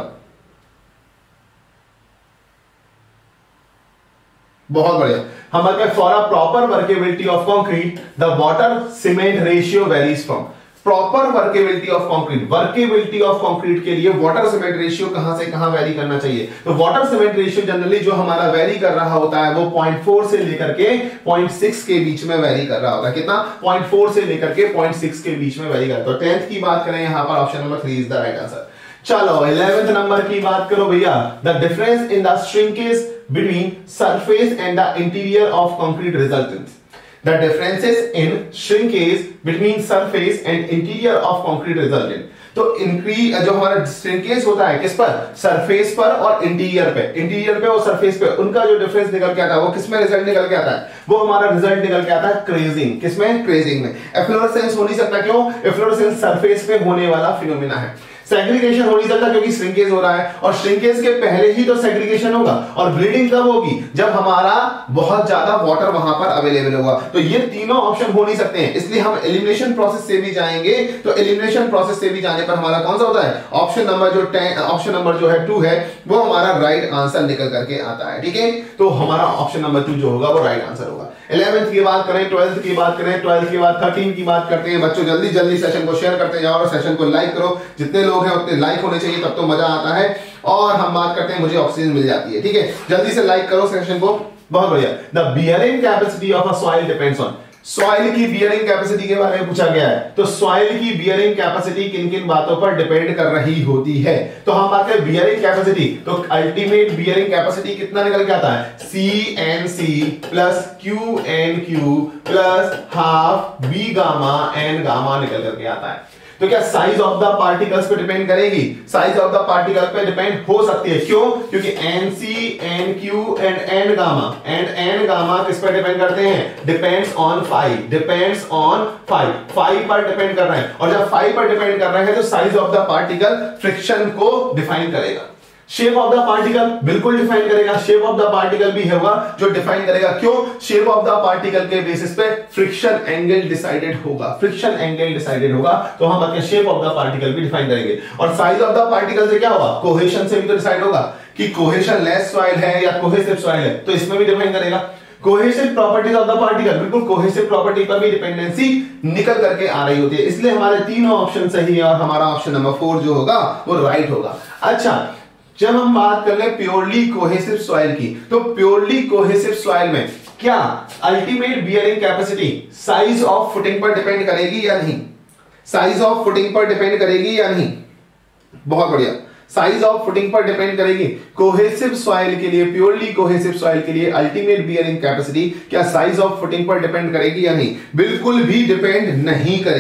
बहुत बढ़िया। हमारे for a proper workability of concrete the water cement ratio varies from. Proper workability of concrete, workability of concrete के लिए वाटर सीमेंट रेशियो कहां से कहां वेरी करना चाहिए। तो वाटर सीमेंट रेशियो जनरली जो हमारा वेरी कर रहा होता है वो पॉइंट फोर से लेकर के पॉइंट सिक्स के बीच में वेरी कर रहा होता है। कितना, पॉइंट फोर से लेकर के पॉइंट सिक्स के बीच में वेरी करता है। तो टेंथ की बात करें यहां पर option number three is the right answer. चलो इलेवेंथ नंबर की बात करो भैया, the difference in the shrinkage between surface and the interior of concrete resultant. The differences in shrinkage between surface and interior of concrete resultant। तो increase जो हमारा shrinkage होता है किस पर, सरफेस पर और इंटीरियर पे, इंटीरियर पे और सरफेस पे, उनका जो डिफरेंस निकल के आता है वो किसमें रिजल्ट निकल के आता है, वो हमारा रिजल्ट निकल के आता है क्रेजिंग। किसमें, क्रेजिंग में। एफ्लोरेसेंस हो नहीं सकता, क्यों, एफ्लोरेसेंस सरफेस पे होने वाला फिनोमिना है। सेग्रीगेशन हो नहीं सकता क्योंकि श्रिंकेज हो रहा है, और श्रिंकेज के पहले ही तो सेग्रीगेशन होगा। और ब्लीडिंग कब होगी, जब हमारा बहुत ज्यादा वाटर वहां पर अवेलेबल होगा। तो ये तीनों ऑप्शन हो नहीं सकते हैं, इसलिए हम एलिमिनेशन प्रोसेस से भी जाएंगे। तो एलिमिनेशन प्रोसेस से भी जाने पर हमारा कौन सा होता है, ऑप्शन नंबर जो टेन ऑप्शन नंबर जो है टू है वो हमारा राइट आंसर निकल करके आता है। ठीक है, तो हमारा ऑप्शन नंबर टू जो होगा वो राइट आंसर होगा। इलेवेंथ की बात करें, ट्वेल्थ की बात करें, ट्वेल्थ के बाद थर्टीन की बात करते हैं। बच्चों जल्दी जल्दी सेशन को शेयर करते जाओ और सेशन को लाइक करो। जितने लोग हैं उतने लाइक होने चाहिए, तब तो मजा आता है और हम बात करते हैं मुझे ऑक्सीजन मिल जाती है। ठीक है, जल्दी से लाइक करो सेशन को, बहुत बढ़िया। The bearing capacity of a soil depends on. Soil की बियरिंग कैपेसिटी के बारे में पूछा गया है। तो सॉइल की बियरिंग कैपेसिटी किन किन बातों पर डिपेंड कर रही होती है। तो हम बात करें बियरिंग कैपेसिटी, तो अल्टीमेट बियरिंग कैपेसिटी कितना निकल के आता है, C N C plus Q N Q plus half B gamma N gamma निकल करके आता है। तो क्या साइज ऑफ द पार्टिकल्स पे डिपेंड करेगी, साइज ऑफ द पार्टिकल पे डिपेंड हो सकती है। क्यों, क्योंकि NC N Q and N gamma and N gamma किस पर डिपेंड करते हैं, depends on five, depends on five, five पर डिपेंड कर रहे हैं। और जब फाइव पर डिपेंड कर रहे हैं तो size of the particle friction को डिफाइन करेगा। शेप ऑफ द पार्टिकल बिल्कुल डिफाइन करेगा, शेप ऑफ द पार्टिकल भी होगा जो डिफाइन करेगा। क्यों, शेप ऑफ द पार्टिकल के बेसिस पे फ्रिक्शन एंगल डिसाइडेड होगा, फ्रिक्शन एंगल डिसाइडेड होगा। तो हम अपने शेप ऑफ द पार्टिकल भी डिफाइन करेंगे। और साइज ऑफ द पार्टिकल से क्या होगा, कोहेशन से भी तो डिसाइड होगा कि कोहेशन लेस सॉइल है या कोहेसिव सॉइल है, तो इसमें भी डिफाइन करेगा। Cohesive properties of the particle, बिल्कुल कोहेसिव प्रॉपर्टी पर भी डिपेंडेंसी निकल करके आ रही होती है। इसलिए हमारे तीनों ऑप्शन सही है और हमारा ऑप्शन नंबर फोर जो होगा वो राइट होगा। अच्छा, जब हम बात कर ले प्योरली कोहेसिव सॉइल की, तो प्योरली कोहेसिव सॉइल में क्या ultimate bearing capacity size of footing पर डिपेंड करेगी या नहीं, साइज ऑफ फुटिंग पर डिपेंड करेगी या नहीं, बहुत बढ़िया, साइज ऑफ फुटिंग पर डिपेंड करेगी। कोहेसिव सॉइल के लिए, प्योरली कोहेसिव सॉइल के लिए अल्टीमेट बियरिंग कैपेसिटी क्या साइज ऑफ फुटिंग पर डिपेंड करेगी या नहीं, बिल्कुल भी डिपेंड नहीं करेगी।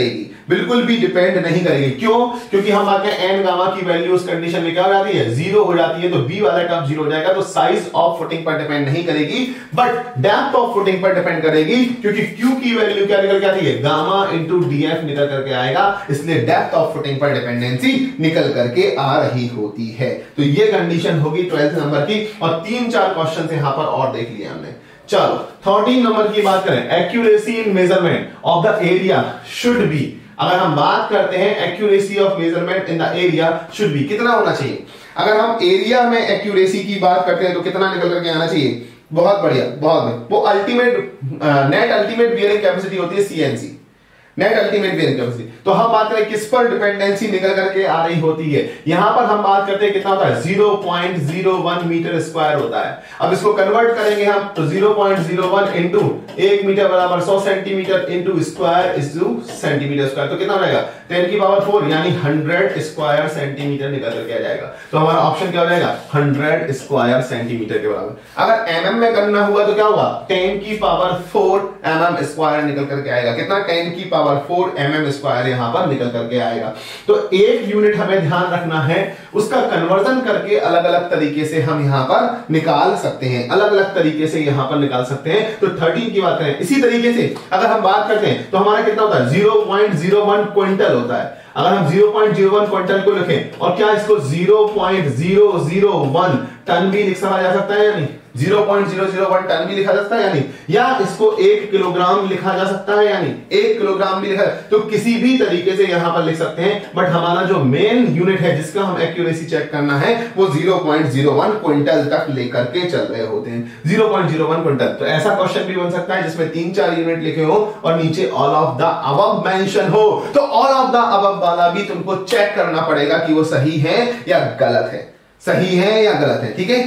बिल्कुल भी डिपेंड नहीं करेगी। क्यों? क्योंकि हम आके एन गामा की वैल्यू उस कंडीशन में क्या हो जाती है, जीरो हो जाती है, तो बी वाला टर्म जीरो हो जाएगा। तो साइज ऑफ फुटिंग पर डिपेंड नहीं करेगी, बट डेप्थ ऑफ फुटिंग पर डिपेंड करेगी, क्योंकि क्यू की वैल्यू क्या निकल के आती है, गामा इंटू डीएफ निकल करके आएगा, इसलिए डेप्थ ऑफ फुटिंग पर डिपेंडेंसी निकल करके आ रही होती है। तो ये कंडीशन होगी ट्वेल्थ नंबर की, और तीन चार क्वेश्चन यहां पर और देख लिए हमने। चलो थर्टीन नंबर की बात करें, accuracy in measurement of the area should be. अगर हम बात करते हैं accuracy of measurement in the area should be, कितना होना चाहिए? अगर हम एरिया में एक्यूरेसी की बात करते हैं तो कितना निकल करके आना चाहिए? बहुत बढ़िया, बहुत बढ़िया। वो ultimate net ultimate bearing capacity होती है CNC, net ultimate bearing capacity. तो हम बात करें किस पर डिपेंडेंसी निकल करके आ रही होती है, यहां पर हम बात करते हैं कितना होता है, zero point zero one metre square होता है। अब इसको कन्वर्ट करेंगे हम तो zero point zero one into एक मीटर बराबर सौ centimetre into square into centimetre square, तो कितना हो जाएगा, टेन की पावर फोर यानी हंड्रेड स्क्वायर सेंटीमीटर निकल करके आ जाएगा। तो हमारा ऑप्शन क्या हो जाएगा, हंड्रेड स्क्वायर सेंटीमीटर के बराबर। अगर एमएम में करना हुआ तो क्या होगा, टेन की पावर फोर एमएम स्क्वायर निकल करके आएगा। कितना, टेन की पावर फोर एमएम स्क्वायर यहां पर निकल करके आएगा। तो एक यूनिट हमें ध्यान रखना है, उसका कन्वर्जन करके अलग अलग तरीके से हम यहां पर निकाल सकते हैं, अलग अलग तरीके से यहां पर निकाल सकते हैं। तो थर्टीन की बात करें, इसी तरीके से अगर हम बात करते हैं तो हमारा कितना होता है, zero point zero one quintal होता है। अगर हम zero point zero one quintal को लिखें और क्या इसको zero point zero zero one ton भी लिखा जा सकता है या नहीं, zero point zero zero one ton भी लिखा जा सकता है या नहीं, या इसको एक किलोग्राम लिखा जा सकता है या नहीं, एक किलोग्राम भी लिखा, तो किसी भी तरीके से यहां पर लिख सकते हैं। बट हमारा जो मेन यूनिट है जिसका हम एक्यूरेसी चेक करना है वो zero point zero one quintal तक लेकर के चल रहे होते हैं, zero point zero one quintal. तो ऐसा क्वेश्चन भी बन सकता है जिसमें तीन चार यूनिट लिखे हो और नीचे all of the above mention हो, तो ऑल ऑफ द अबव वाला भी तुमको चेक करना पड़ेगा कि वो सही है या गलत है, सही है या गलत है। ठीक है,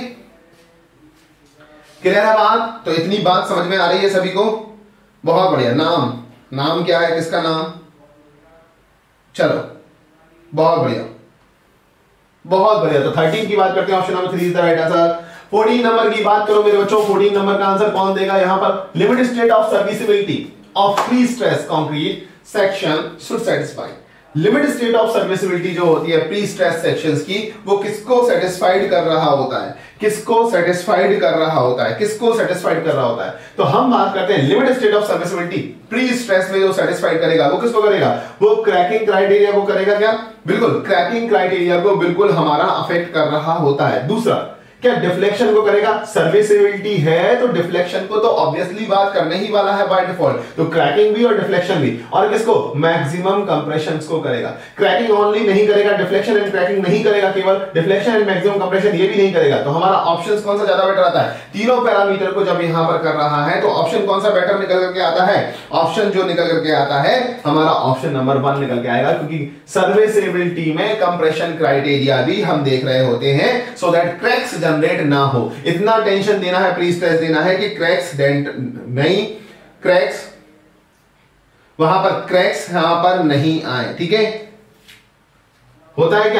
क्लियर है बात? तो इतनी बात समझ में आ रही है सभी को? बहुत बढ़िया। नाम, नाम क्या है, किसका नाम? चलो बहुत बढ़िया, बहुत बढ़िया। तो थर्टीन की बात करते हैं, option number three is the right answer. Fourteen number की बात करो मेरे बच्चों, फोर्टीन नंबर का आंसर कौन देगा यहां पर, limit state of serviceability of prestress concrete section should satisfy. Limit state of serviceability जो होती है प्री स्ट्रेस सेक्शंस की, वो किसको सेटिस्फाइड कर रहा होता है, किसको सेटिस्फाइड कर रहा होता है, किसको सेटिस्फाइड कर रहा होता है? तो हम बात करते हैं limit state of serviceability prestress में जो सेटिस्फाइड करेगा वो किसको करेगा, वो क्रैकिंग क्राइटेरिया को करेगा। क्या? बिल्कुल, क्रैकिंग क्राइटेरिया को बिल्कुल हमारा अफेक्ट कर रहा होता है। दूसरा, क्या डिफ्लेक्शन को करेगा? सर्विसिबिलिटी है तो डिफ्लेक्शन को तो ऑब्वियसली बात करने ही वाला है बाय डिफॉल्ट, तो क्रैकिंग भी और डिफ्लेक्शन भी। और किसको? मैक्सिमम कंप्रेशन को करेगा। क्रैकिंग ओनली नहीं करेगा, डिफ्लेक्शन एंड क्रैकिंग नहीं करेगा, केवल डिफ्लेक्शन एंड मैक्सिमम कंप्रेशन ये भी नहीं करेगा। तो हमारा ऑप्शन कौन सा ज्यादा बेटर आता है? तीनों पैरामीटर को जब यहां पर कर रहा है तो ऑप्शन कौन सा बेटर निकल करके आता है? ऑप्शन जो निकल करके आता है हमारा ऑप्शन नंबर वन निकल के आएगा, क्योंकि सर्विसिबिलिटी में कंप्रेशन क्राइटेरिया भी हम देख रहे होते हैं, सो दैट क्रैक्स जनरेट ना हो। इतना टेंशन देना है, प्री स्ट्रेस देना है कि क्रैक्स डेंट नहीं, क्रैक्स वहां पर क्रैक्स यहां पर नहीं आए। ठीक है, होता है क्या?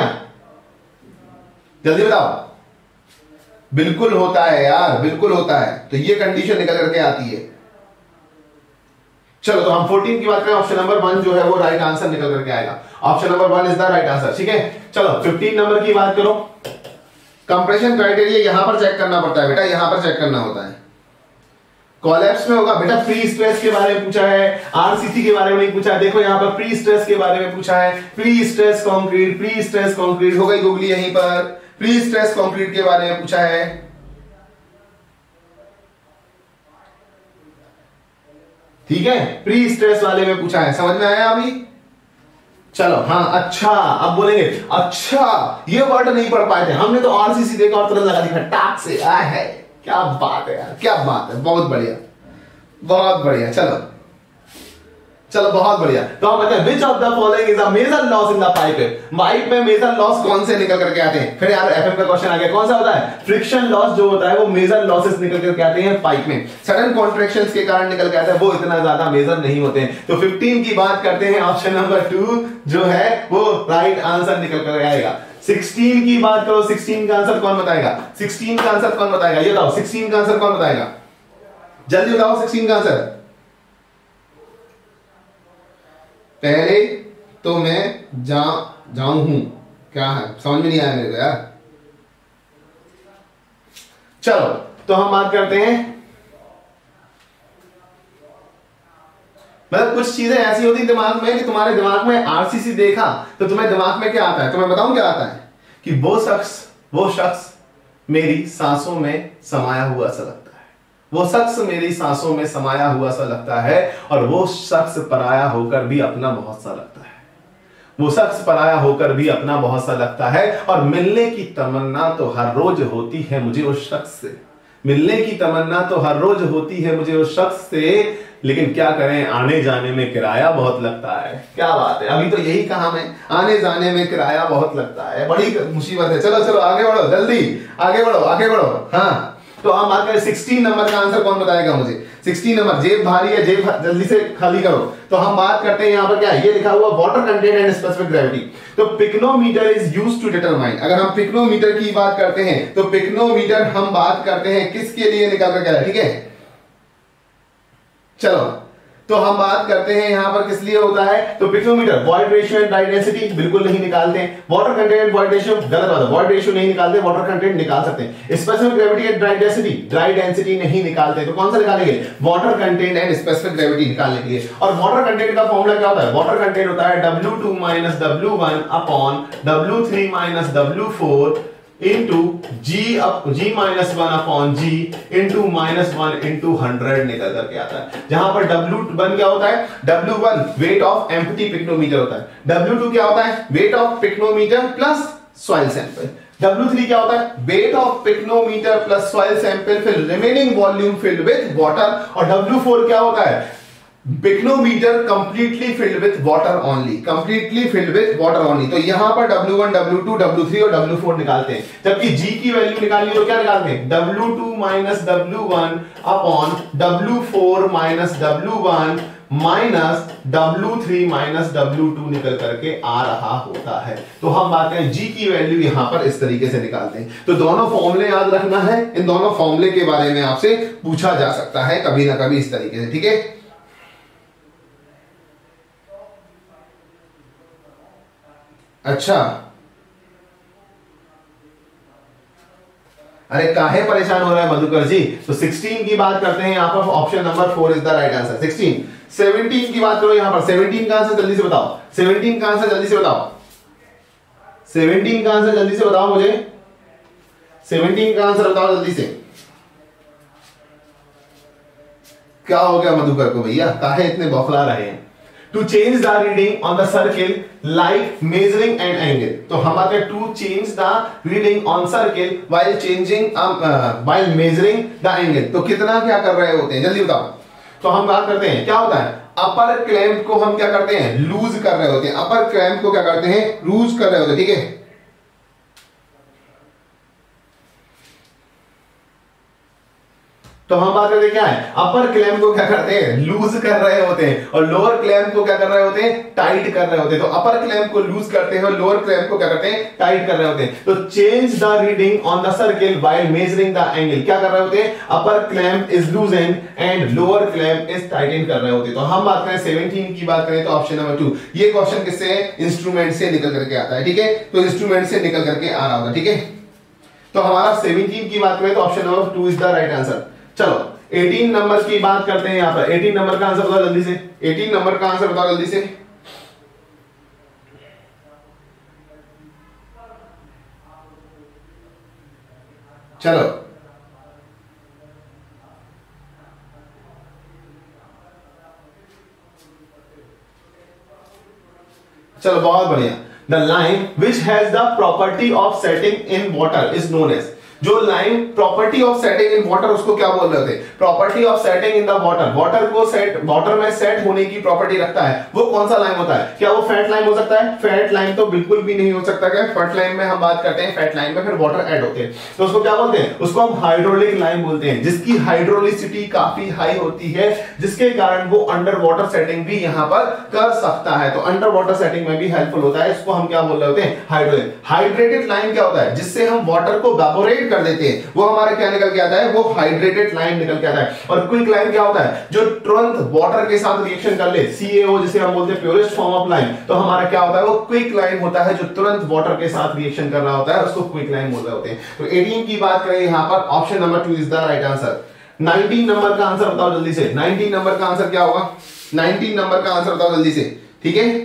जल्दी बताओ। बिल्कुल होता है यार, बिल्कुल होता है। तो ये कंडीशन निकल करके आती है। चलो, तो हम फोर्टीन की बात करें, ऑप्शन नंबर वन जो है वो राइट आंसर निकल करके आएगा। Option number one is the right answer. ठीक है, चलो फिफ्टीन नंबर की बात करो। कंप्रेशन क्राइटेरिया यहां पर चेक करना पड़ता है बेटा, यहां पर चेक करना होता है। कोलैप्स में होगा बेटा, प्री स्ट्रेस के बारे में पूछा है, आरसीसी के बारे में नहीं पूछा है। देखो यहां पर प्री स्ट्रेस के बारे में पूछा है, prestress concrete, prestress concrete हो गई गूगली यहीं पर, प्री स्ट्रेस कंक्रीट के बारे में पूछा है। ठीक है, प्री स्ट्रेस वाले में पूछा है, समझ में आया अभी? चलो हाँ, अच्छा अब बोलेंगे अच्छा ये वर्ड नहीं पढ़ पाए थे हमने, तो आरसीसी देखा और तुरंत लगा दिखा टाक से। आ है, क्या बात है यार, क्या बात है, बहुत बढ़िया, बहुत बढ़िया। चलो चलो बहुत बढ़िया। तो हम कहते हैं which of the following is a major loss in the pipe. Pipe में मेजर लॉस कौन से निकल करके आते हैं? फिर यार एफएम का क्वेश्चन आ गया, कौन सा होता है? फ्रिक्शन लॉस जो होता है वो मेजर लॉसेस निकल करके आते हैं पाइप में। सडन कॉन्ट्रैक्शंस के कारण निकल के आता है, वो इतना ज्यादा मेजर नहीं होते हैं। तो फिफ्टीन की बात करते हैं, ऑप्शन नंबर टू जो है वो राइट आंसर निकल कर आएगा। सिक्सटीन की बात करो, सिक्सटीन का आंसर कौन बताएगा? सिक्सटीन का आंसर कौन बताएगा? ये बताओ, सिक्सटीन का आंसर कौन बताएगा? जल्दी बताओ सिक्सटीन का आंसर। पहले तो मैं जा जाऊं हूं, क्या है समझ में नहीं आया मेरे को यार। चलो तो हम बात करते हैं, मतलब कुछ चीजें ऐसी होती दिमाग में कि तुम्हारे दिमाग में आरसीसी देखा तो तुम्हें दिमाग में क्या आता है, तुम्हें बताऊं क्या आता है कि वो शख्स वो शख्स मेरी सांसों में समाया हुआ सा लगता है, वो शख्स मेरी सांसों में समाया हुआ सा लगता है, और वो शख्स पराया होकर भी अपना बहुत सा लगता है, वो शख्स पराया होकर भी अपना बहुत सा लगता है, और मिलने की तमन्ना तो हर रोज होती है मुझे उस शख्स से, मिलने की तमन्ना तो हर रोज होती है मुझे उस शख्स से, लेकिन क्या करें आने जाने में किराया बहुत लगता है। क्या बात है, अभी तो यही कहा मैं, आने जाने में किराया बहुत लगता है, बड़ी मुसीबत है। चलो चलो आगे बढ़ो, जल्दी आगे बढ़ो आगे बढ़ो। हाँ तो हम बात करें सोलह नंबर का आंसर कौन बताएगा मुझे, सोलह नंबर, जेब भारी है, जेब जल्दी से खाली करो। तो हम बात करते हैं यहाँ पर क्या है, ये लिखा हुआ water content and specific gravity. तो pycnometer is used to determine, अगर हम पिक्नोमीटर की बात करते हैं तो पिक्नोमीटर हम बात करते हैं किसके लिए निकल कर क्या है, ठीक है। चलो तो हम बात करते हैं यहां पर किस लिए होता है, तो pycnometer void ratio and dry density बिल्कुल नहीं निकालते हैं, वाटर कंटेंट वॉइड रेशियो गलत बात है, वॉइड रेशियो नहीं निकालते, वाटर कंटेंट निकाल सकते हैं, specific gravity and dry density dry density नहीं निकालते, तो कौन सा निकालेंगे, water content and specific gravity निकालने के लिए। और वाटर कंटेंट का फॉर्मूला क्या होता है, वाटर कंटेंट होता है W two minus W one upon W three minus W four into G up G minus one upon G into minus one into hundred निकल करके आता है, जहां पर डब्ल्यू वन क्या होता है, W one weight of empty pycnometer होता है, डब्ल्यू टू क्या होता है, weight of pycnometer plus soil sample, W three क्या होता है, weight of pycnometer plus soil sample फिर remaining volume filled with water, और डब्ल्यू फोर क्या होता है, pycnometer completely filled with water only, completely filled with water only. तो यहां पर W one, W two, W three और डब्ल्यू फोर निकालते हैं, जबकि जी की वैल्यू निकालनी हो तो क्या निकालते हैं, W two minus W one upon W four minus W one minus W three minus W two निकल करके आ रहा होता है। तो हम बात करें जी की वैल्यू यहां पर इस तरीके से निकालते हैं। तो दोनों फॉर्मूले याद रखना है, इन दोनों फॉर्मूले के बारे में आपसे पूछा जा सकता है कभी ना कभी इस तरीके से, ठीक है। अच्छा अरे काहे परेशान हो रहा है मधुकर जी, तो सोलह की बात करते हैं यहां पर, option number four is the right answer. सोलह सत्रह की बात करो यहां पर, सत्रह का आंसर जल्दी से बताओ, सत्रह का आंसर जल्दी से बताओ, सत्रह का आंसर जल्दी से बताओ मुझे, सत्रह का आंसर बताओ जल्दी से। क्या हो गया मधुकर को भैया, काहे इतने बौखला रहे हैं। To change the reading on the circle like measuring an angle, तो हमारे to change the reading on circle while changing um, uh, while measuring the angle, तो कितना क्या कर रहे होते हैं जल्दी बताओ। तो हम बात करते हैं क्या होता है, अपर क्लैंप को हम क्या करते हैं, लूज कर रहे होते हैं, अपर क्लैंप को क्या करते हैं, लूज कर रहे होते हैं, ठीक है। तो हम बात करते क्या है, अपर क्लैंप को क्या करते हैं, लूज कर रहे होते हैं, और लोअर क्लैंप को क्या कर रहे होते हैं, टाइट कर रहे होते हैं। तो अपर क्लैंप को लूज करते हैं और लोअर क्लैंप को क्या करते हैं, टाइट कर रहे होते हैं। तो change the reading on the circle while measuring the angle, क्या कर रहे होते हैं, upper clamp is loosened and lower clamp is tighten कर रहे होते हैं। तो हम बात करें सत्रह की बात करें तो ऑप्शन नंबर टू, ये क्वेश्चन किससे है, इंस्ट्रूमेंट से निकल करके आता है, ठीक है। तो इंस्ट्रूमेंट से निकल करके आ रहा होगा, ठीक है। तो हमारा सत्रह की बात करें तो option number two is the right answer. चलो अठारह नंबर की बात करते हैं यहां पर, अठारह नंबर का आंसर बताओ जल्दी से, अठारह नंबर का आंसर बताओ जल्दी से। चलो चलो बहुत बढ़िया। The line which has the property of setting in water is known as, जो line property of setting in water उसको क्या बोल रहे थे, property of setting in the water, water को सेट वाटर में सेट होने की प्रॉपर्टी रखता है, वो कौन सा लाइन होता है, क्या वो फैट लाइन हो सकता है, फैट लाइन तो बिल्कुल भी नहीं हो सकता। क्या फैट लाइन में हम बात करते हैं, फैट लाइन में फिर वाटर ऐड होते हैं, तो उसको क्या बोलते हैं, उसको हम हाइड्रोलिक लाइन बोलते हैं, जिसकी हाइड्रोलिसिटी काफी हाई होती है, जिसके कारण वो अंडर वाटर सेटिंग भी यहां पर कर सकता है। तो अंडर वाटर सेटिंग में भी हेल्पफुल होता है, इसको हम क्या बोल रहे होते हैं, हाइड्रोलिक। हाइड्रेटेड लाइन क्या होता है, जिससे हम वाटर को वेपोरेट सेचुरेट कर देते हैं, वो हमारा क्या निकल के आता है, वो हाइड्रेटेड लाइम निकल के आता है। और क्विक लाइम क्या होता है, जो तुरंत वाटर के साथ रिएक्शन कर ले, सी ए ओ जिसे हम बोलते हैं प्योरेस्ट फॉर्म ऑफ लाइम, तो हमारा क्या होता है, वो क्विक लाइम होता है, जो तुरंत वाटर के साथ रिएक्शन कर रहा होता है, उसको क्विक लाइम बोल रहे होते हैं। तो अठारह की बात करें यहां पर, option number two is the right answer. उन्नीस नंबर का आंसर बताओ जल्दी से, उन्नीस नंबर का आंसर क्या होगा, उन्नीस नंबर का आंसर बताओ जल्दी से, ठीक है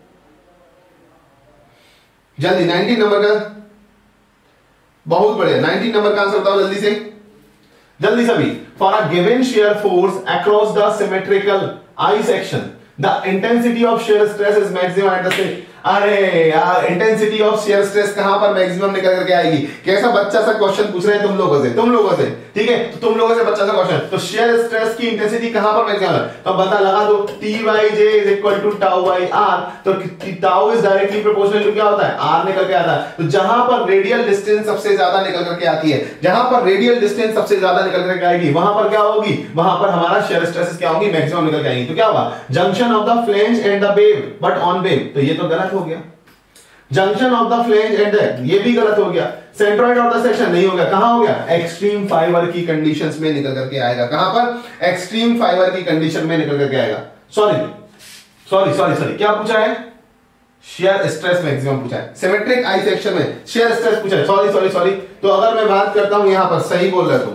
जल्दी, उन्नीस नंबर का, बहुत बढ़िया, उन्नीस नंबर का आंसर बताओ जल्दी से, जल्दी सभी। For a given shear force across the symmetrical I section, the intensity of shear stress is maximum at the same। अरे यार, इंटेंसिटी ऑफ शेयर स्ट्रेस कहां पर मैक्सिमम निकल करके आएगी? कैसा बच्चा सा क्वेश्चन पूछ रहे हैं तुम लोगों से, तुम लोगों से, ठीक है, तो तुम लोगों से बच्चा सा क्वेश्चन, तो शेयर स्ट्रेस की इंटेंसिटी कहां पर मैक्सिमम है? तो बता लगा दो, T by J is equal to tau by R, तो tau is directly proportional to क्या होता है, आर निकल के आता है। तो जहां पर रेडियल डिस्टेंस सबसे ज्यादा निकल करके आती है, जहां पर रेडियल डिस्टेंस सबसे ज्यादा निकल करके आएगी, वहां पर क्या होगी, वहां पर हमारा शेयर स्ट्रेसेस क्या होगी, मैक्सिमम निकल के आएंगी। तो क्या होगा, junction of the flange and the web but on web, तो ये तो गलत हो गया। Junction of the flange and the, ये भी गलत हो गया। सेंट्रोइड ऑफ द सेक्शन नहीं हो गया, कहां हो गया, एक्सट्रीम फाइबर की कंडीशंस में निकल करके आएगा। कहां पर, एक्सट्रीम फाइबर की कंडीशन में निकल करके आएगा। सॉरी सॉरी सॉरी सॉरी क्या पूछा है, शेयर स्ट्रेस मैक्सिमम पूछा है, सिमेट्रिक आई सेक्शन में शेयर स्ट्रेस पूछा है। सॉरी सॉरी सॉरी तो अगर मैं बात करता हूं यहां पर, सही बोल रहे तुम,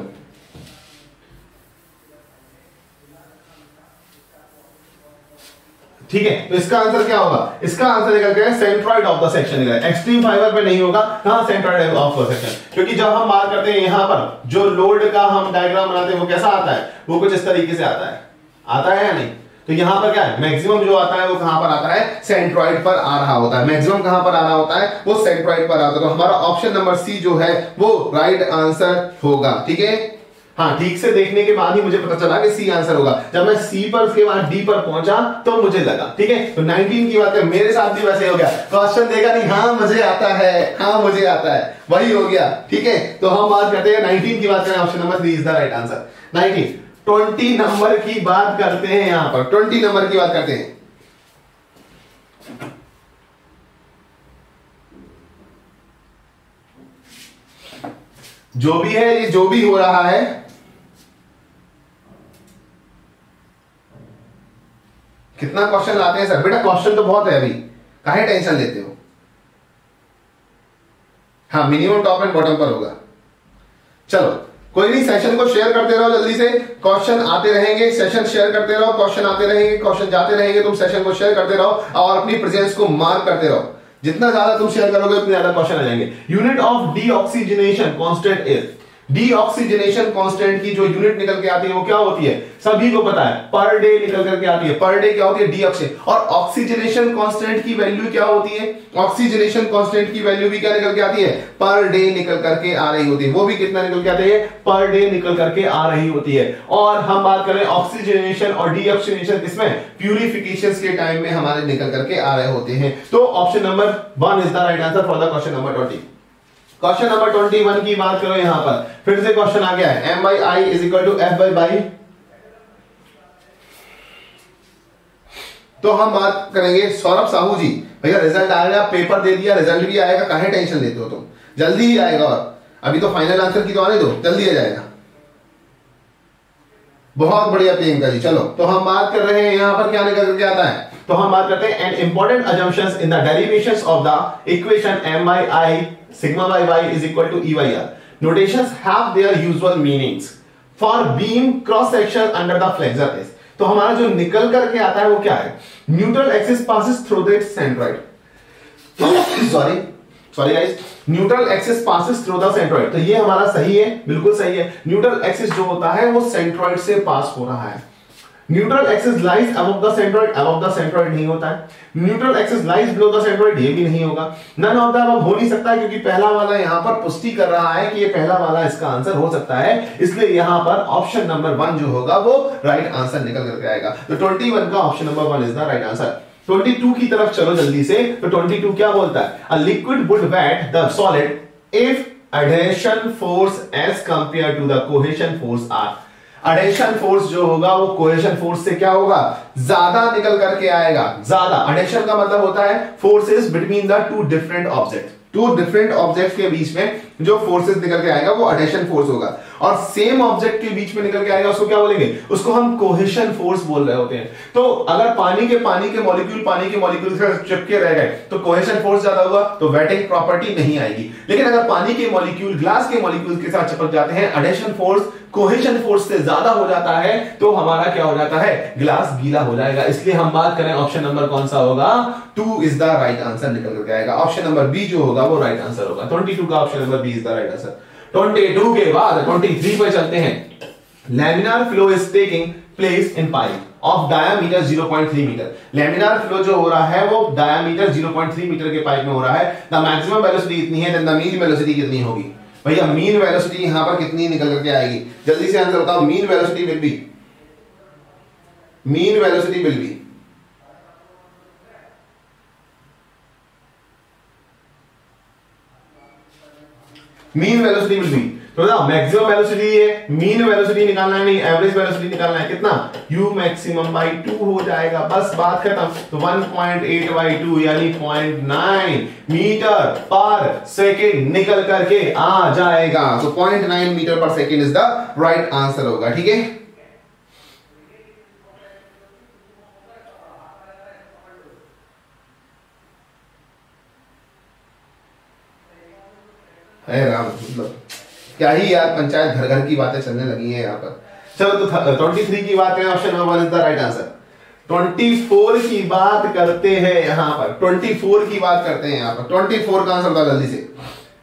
ठीक है, तो इसका आंसर क्या होगा, इसका आंसर निकल के सेंट्रॉइड ऑफ द सेक्शन निकल, एक्सट्रीम फाइबर पे नहीं होगा, कहां, सेंट्रॉइड ऑफ द सेक्शन। क्योंकि जब हम बात करते हैं यहां पर जो लोड का हम डायग्राम बनाते हैं वो कैसा आता है, वो कुछ इस तरीके से आता है, आता है या नहीं? तो यहां पर क्या है, मैक्सिमम जो आता है वो कहां पर आता है, सेंट्रॉइड पर आ रहा होता है। मैक्सिमम कहां पर आ रहा होता है, वो सेंट्रॉइड पर आता है। तो हमारा ऑप्शन नंबर सी जो है वो राइट आंसर होगा, ठीक है। हाँ, ठीक से देखने के बाद ही मुझे पता चला कि सी आंसर होगा। जब मैं सी पर उसके बाद डी पर पहुंचा तो मुझे लगा, ठीक है। तो उन्नीस की बात है, मेरे साथ भी वैसे हो गया, क्वेश्चन देखा नहीं, हाँ मुझे आता है, हाँ मुझे आता है, वही हो गया, ठीक है। तो हम बात करते हैं उन्नीस की बात करें, option number three is the right answer. उन्नीस बीस नंबर की बात करते हैं, यहां पर बीस नंबर की बात करते हैं। जो भी है, ये जो भी हो रहा है, कितना क्वेश्चन लाते हैं सर? बेटा क्वेश्चन तो बहुत है, अभी काहे टेंशन लेते हो? हाँ, मिनिमम टॉप एंड बॉटम पर होगा। चलो कोई नहीं, सेशन को शेयर करते रहो जल्दी से, क्वेश्चन आते रहेंगे, सेशन शेयर करते रहो, क्वेश्चन आते रहेंगे, क्वेश्चन जाते रहेंगे, तुम सेशन को शेयर करते रहो और अपनी प्रेजेंस को मार्क करते रहो। जितना ज्यादा तुम शेयर करोगे उतने ज्यादा क्वेश्चन आ जाएंगे। Unit of deoxygenation constant is, deoxygenation constant की जो यूनिट निकल के आती है वो क्या होती है, सभी को पता है, पर डे निकल करके आती है। पर डे क्या होती है, डीऑक्सीजन। और ऑक्सीजनेशन कांस्टेंट की वैल्यू क्या होती है, ऑक्सीजनेशन कांस्टेंट की वैल्यू भी क्या निकल के आती है, पर डे निकल करके आ रही होती है। वो भी कितना निकल के आती है, पर डे निकल करके आ रही होती है। और हम बात करें ऑक्सीजनेशन और डीऑक्सीजनेशन, इसमें प्यूरिफिकेशन के टाइम में हमारे निकल करके आ रहे होते हैं। तो option number one is the right answer for the question number twenty. Question number इक्कीस की बात करो, यहां पर फिर से क्वेश्चन आ गया है, M by I is equal to F by by. तो हम बात करेंगे सौरभ साहू जी, भैया रिजल्ट आएगा, पेपर दे दिया, रिजल्ट भी आएगा, काहे टेंशन लेते हो तुम, जल्दी ही आएगा। और अभी तो फाइनल आंसर की तो आने दो, जल्दी आ जाएगा। बहुत बढ़िया प्रियंका जी। चलो तो हम बात कर रहे हैं यहां पर क्या निकल करके आता है, तो हम बात करते हैं an important assumptions in the derivations of the equation m by I sigma by y is equal to e by r. Notations have their usual meanings for beam cross section under the flexure S. तो हमारा जो निकल करके आता है वो क्या है, neutral axis passes through the centroid. Sorry sorry guys, neutral axis passes through the centroid. तो ये हमारा सही है, बिल्कुल सही है। न्यूट्रल एक्सिस जो होता है वो सेंट्रॉइड से पास हो रहा है। Neutral axis lies above the centroid, above the centroid नहीं होता है। Neutral axis lies below the centroid, ये भी नहीं होगा। नन ऑफ द अबव हो नहीं सकता है, क्योंकि पहला वाला यहां पर पुष्टि कर रहा है कि ये पहला वाला इसका आंसर हो सकता है, इसलिए यहां पर ऑप्शन नंबर वन जो होगा वो राइट आंसर निकल करके आएगा। तो इक्कीस का option number one is the right answer. बाईस की तरफ चलो जल्दी से। तो बाईस क्या बोलता है, a liquid would wet the solid if adhesion force as compared to the cohesion force R. adhesion force जो होगा वो cohesion force से क्या होगा, ज्यादा निकल करके आएगा। ज्यादा, adhesion का मतलब होता है forces between the two different objects, two different objects के बीच में जो फोर्सेस निकल के आएगा वो एडिशन फोर्स होगा, और सेम ऑब्जेक्ट के बीच में निकल के आएगा उसको क्या बोलेंगे, उसको हम कोहेशन फोर्स बोल रहे होते हैं। तो अगर पानी के पानी के मॉलिक्यूल पानी के मॉलिक्यूल से चिपके रह गए तो कोहेशन फोर्स ज्यादा होगा, तो वेटिंग प्रॉपर्टी नहीं आएगी। लेकिन अगर पानी के मॉलिक्यूल ग्लास के मॉलिक्यूल के साथ चिपक जाते हैं, एडिशन फोर्स कोहेशन फोर्स से ज्यादा हो जाता है, तो हमारा क्या हो जाता है, ग्लास गीला हो जाएगा। इसलिए हम बात करें ऑप्शन नंबर कौन सा होगा, two is the right answer निकल करके आएगा। ऑप्शन नंबर बी जो होगा वो राइट आंसर होगा। बाईस का option number B is the right answer. बाईस के बाद तेईस पे चलते हैं। Laminar flow is taking place in pipe of diameter zero point three metre. Laminar flow जो हो रहा है वो diameter zero point three metre के पाइप में हो रहा है। द मैक्सिमम वेलोसिटी इतनी है, देन द मीन वेलोसिटी कितनी होगी। भैया मीन वेलोसिटी यहां पर कितनी निकल करके आएगी, जल्दी से आंसर बताओ। Mean velocity will be mean velocity will be mean velocity will be तो बताओ मैक्सिमम वेलोसिटी है, मीन वेलोसिटी निकालना है, नहीं एवरेज वेलोसिटी निकालना है। कितना, u मैक्सिमम बाई टू हो जाएगा, बस बात खत्म। तो one point eight by two यानी ज़ीरो पॉइंट नाइन मीटर पर सेकेंड निकल करके आ जाएगा। तो ज़ीरो पॉइंट नाइन मीटर पर second is the right answer होगा। ठीक है, अरे राम, मतलब क्या ही यार, पंचायत घर घर की बातें चलने लगी हैं यहाँ पर। चलो तो तेईस की बात करें, option number one is the right answer. चौबीस की बात करते हैं यहाँ पर, चौबीस की बात करते हैं यहाँ पर। चौबीस का आंसर बताओ जल्दी से।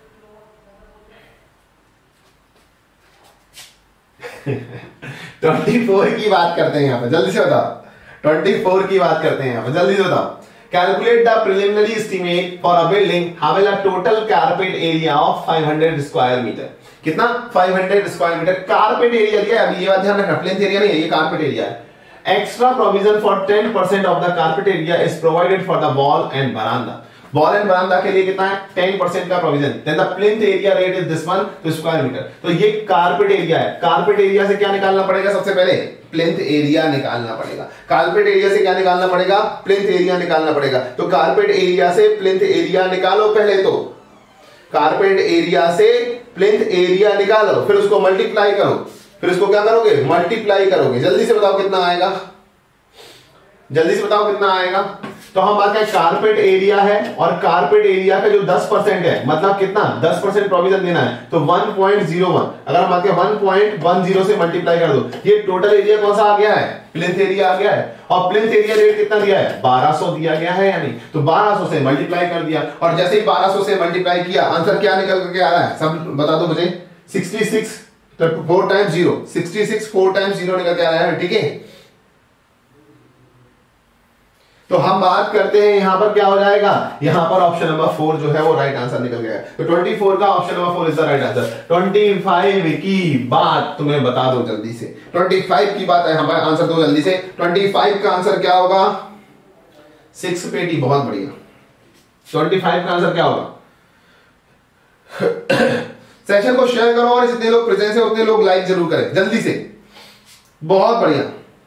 चौबीस की बात करते हैं यहाँ पर, जल्दी से बताओ। चौबीस की बात करते हैं यहाँ पर, जल्दी से बताओ। Calculate the preliminary estimate for a building having a total carpet area of five hundred square meter। कितना, five hundred square meter carpet area दिया है। अभी ये बात ध्यान रखना, प्लेन एरिया नहीं है, ये carpet area है। Extra provision for ten percent of the carpet area is provided for the wall and veranda। Wall and बरामदा के लिए कितना है, टेन परसेंट का provision. Then the plinth area rate is this one two square metre. तो ये carpet area है, carpet area से क्या निकालना पड़ेगा, सबसे पहले प्लिंथ एरिया निकालना पड़ेगा। कारपेट एरिया से क्या निकालना पड़ेगा, प्लिंथ एरिया निकालना पड़ेगा। तो कारपेट एरिया से प्लिंथ एरिया निकालो पहले, तो कारपेट एरिया से प्लिंथ एरिया निकालो, फिर उसको मल्टीप्लाई करो, फिर उसको क्या करोगे, मल्टीप्लाई करोगे। जल्दी से बताओ कितना आएगा, जल्दी से बताओ कितना आएगा। तो हम बात करें कारपेट एरिया है, और कारपेट एरिया का जो दस परसेंट है, मतलब कितना, दस परसेंट प्रोविजन देना है, तो वन पॉइंट ज़ीरो वन। अगर हम बात करें वन पॉइंट वन ज़ीरो से मल्टीप्लाई कर दो, ये टोटल एरिया कौन सा आ गया है, प्लिंथ एरिया आ गया है। और प्लिंथ एरिया रेट कितना दिया है, बारह सौ दिया गया है या नहीं, तो बारह सौ से मल्टीप्लाई कर दिया, और जैसे ही बारह सौ से मल्टीप्लाई किया, आंसर क्या निकल करके आ रहा है, सब बता दो मुझे। Sixty six four times zero, sixty six four times zero निकल के आ रहा है। ठीक है, तो हम बात करते हैं यहां पर क्या हो जाएगा, यहां पर ऑप्शन नंबर फोर जो है वो राइट आंसर निकल गया है। तो चौबीस का option number four is the right answer. पच्चीस की बात तुम्हें बता दो जल्दी से, पच्चीस की बात है हमारा आंसर दो जल्दी से। पच्चीस का आंसर क्या होगा, सिक्स पेटी, बहुत बढ़िया। पच्चीस का आंसर क्या होगा, सेशन को शेयर करो और जितने लोग प्रेजेंट है उतने लोग लाइक जरूर करें जल्दी से, बहुत बढ़िया।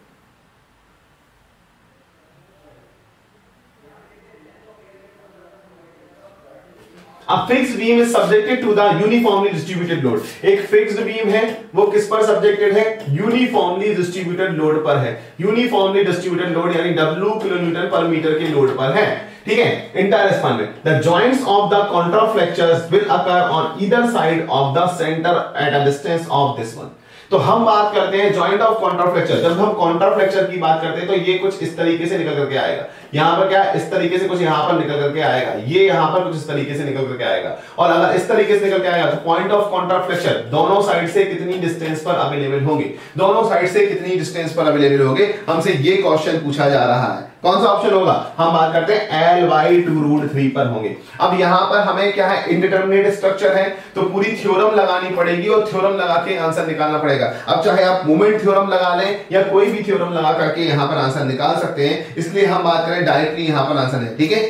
A fixed beam is subjected to the uniformly distributed load। एक fixed beam है, वो किस पर subjected है, uniformly distributed load पर है। uniformly distributed load यानी W किलोन्यूटन पर मीटर के लोड पर है। ठीक है, इंटायर स्पान में the joints of the contraflexures will occur on either side of the center at a distance of this one। तो हम बात करते हैं जॉइंट ऑफ कॉन्ट्राफ्लेक्चर। जब हम कॉन्ट्राफ्लेक्चर की बात करते हैं तो ये कुछ इस तरीके से निकल करके आएगा, यहां पर क्या इस तरीके से कुछ यहां पर निकल करके आएगा, ये यहां पर कुछ इस तरीके से निकल करके आएगा। और अगर इस तरीके से निकल के आएगा तो पॉइंट ऑफ कॉन्ट्राफ्लेक्चर दोनों साइड से कितनी डिस्टेंस पर अवेलेबल होंगे, दोनों साइड से कितनी डिस्टेंस पर अवेलेबल होंगे, हमसे ये क्वेश्चन पूछा जा रहा है। कौन सा ऑप्शन होगा, हम बात करते हैं L by two root three पर होंगे। अब यहां पर हमें क्या है, इंडिटरमिनेट स्ट्रक्चर है, तो पूरी थ्योरम लगानी पड़ेगी और थ्योरम लगा के आंसर निकालना पड़ेगा। अब चाहे आप मोमेंट थ्योरम लगा लें या कोई भी थ्योरम लगा करके यहां पर आंसर निकाल सकते हैं, इसलिए हम बात करें डायरेक्टली यहां पर आंसर है। ठीक है,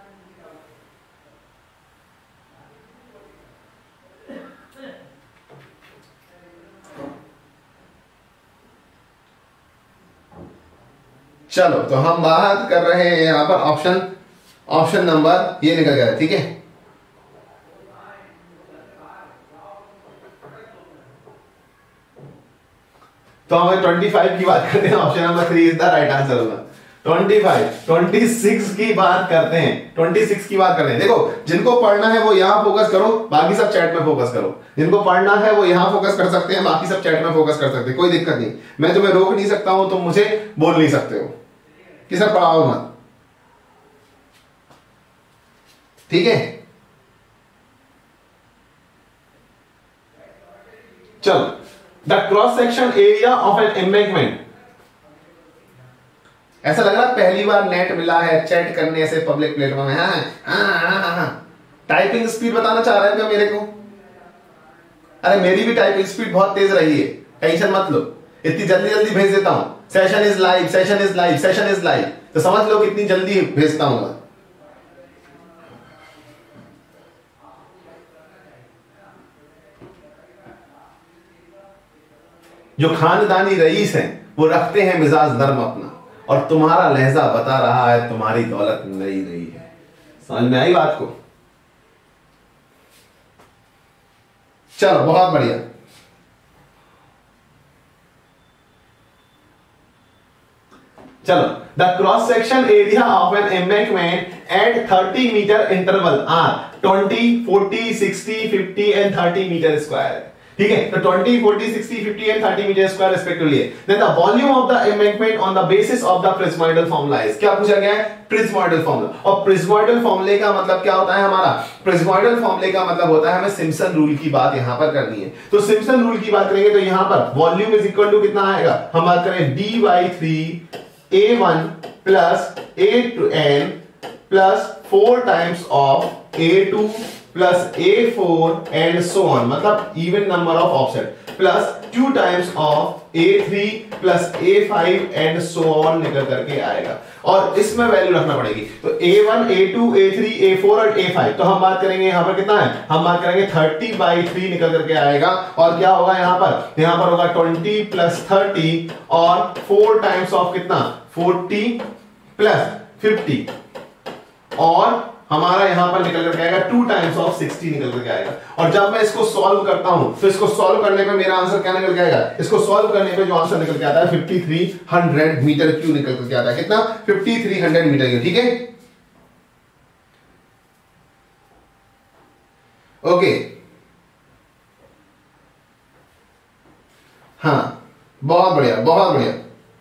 चलो तो हम बात कर रहे हैं यहां पर ऑप्शन ऑप्शन नंबर ये निकल गया। ठीक है, तो हमें पच्चीस की बात करते हैं, option number three is the right answer होगा। पच्चीस, छब्बीस की बात करते हैं, छब्बीस की बात करते हैं। देखो जिनको पढ़ना है वो यहां फोकस करो, बाकी सब चैट में फोकस करो। जिनको पढ़ना है वो यहां फोकस कर सकते हैं, बाकी सब चैट में फोकस कर सकते हैं, कोई दिक्कत नहीं। मैं तुम्हें रोक नहीं सकता हूं, तुम मुझे बोल नहीं सकते हो कि सर पढ़ाओ मत, ठीक है। चलो, the cross section area of an embankment. ऐसा लग रहा है पहली बार नेट मिला है चैट करने से पब्लिक प्लेटफॉर्म में। हाँ हाँ हाँ हाँ टाइपिंग स्पीड बताना चाह रहे हैं क्या मेरे को? अरे मेरी भी टाइपिंग स्पीड बहुत तेज रही है, टेंशन मत लो, इतनी जल्दी जल्दी भेज देता हूं। Session is live, session is live, session is live, तो समझ लो कितनी जल्दी भेजता हूं मैं। जो खानदानी रईस हैं वो रखते हैं मिजाज नर्म अपना, और तुम्हारा लहजा बता रहा है तुम्हारी दौलत नहीं रही है। समझ में आई बात को? चलो बहुत बढ़िया। चलो, the cross section area of an embankment at thirty metre interval are twenty, forty, sixty, fifty and thirty metre square. ठीक है, तो twenty, forty, sixty, fifty and thirty metre square respectively. Then the volume of the embankment on the basis of the prismoidal formula is. क्या पूछा गया है? Prismoidal formula. और prismoidal फॉर्मूले का मतलब क्या होता है हमारा? प्रिज्मोइडल फॉर्मूले का मतलब होता है हमें सिम्पसन रूल की बात यहां पर करनी है। तो सिम्पसन रूल की बात करेंगे तो यहां पर वॉल्यूम इज इक्वल टू कितना आएगा? हम बात करें D by three A one plus A two N plus four times of A two plus A four and so on, मतलब even number of offset, plus two times of A three plus A five and so on निकल करके आएगा। और इसमें value रखना पड़ेगी, तो A one, A two, A three, A four और ए फाइव। तो हम बात करेंगे यहां पर कितना है? हम बात करेंगे थर्टी बाई थ्री निकल करके आएगा। और क्या होगा यहां पर? यहां पर होगा ट्वेंटी प्लस थर्टी और फोर टाइम्स ऑफ कितना? फोर्टी प्लस फिफ्टी, और हमारा यहां पर निकल करके आएगा टू टाइम्स ऑफ सिक्सटी निकल करके आएगा। और जब मैं इसको सॉल्व करता हूं तो इसको सॉल्व करने पे मेरा आंसर क्या निकल के आएगा? इसको सॉल्व करने पे जो आंसर निकल के आता है fifty three hundred metre cube निकल करके आता है। कितना? Fifty three hundred metre cube. ठीक है, ओके। हाँ बहुत बढ़िया, बहुत बढ़िया।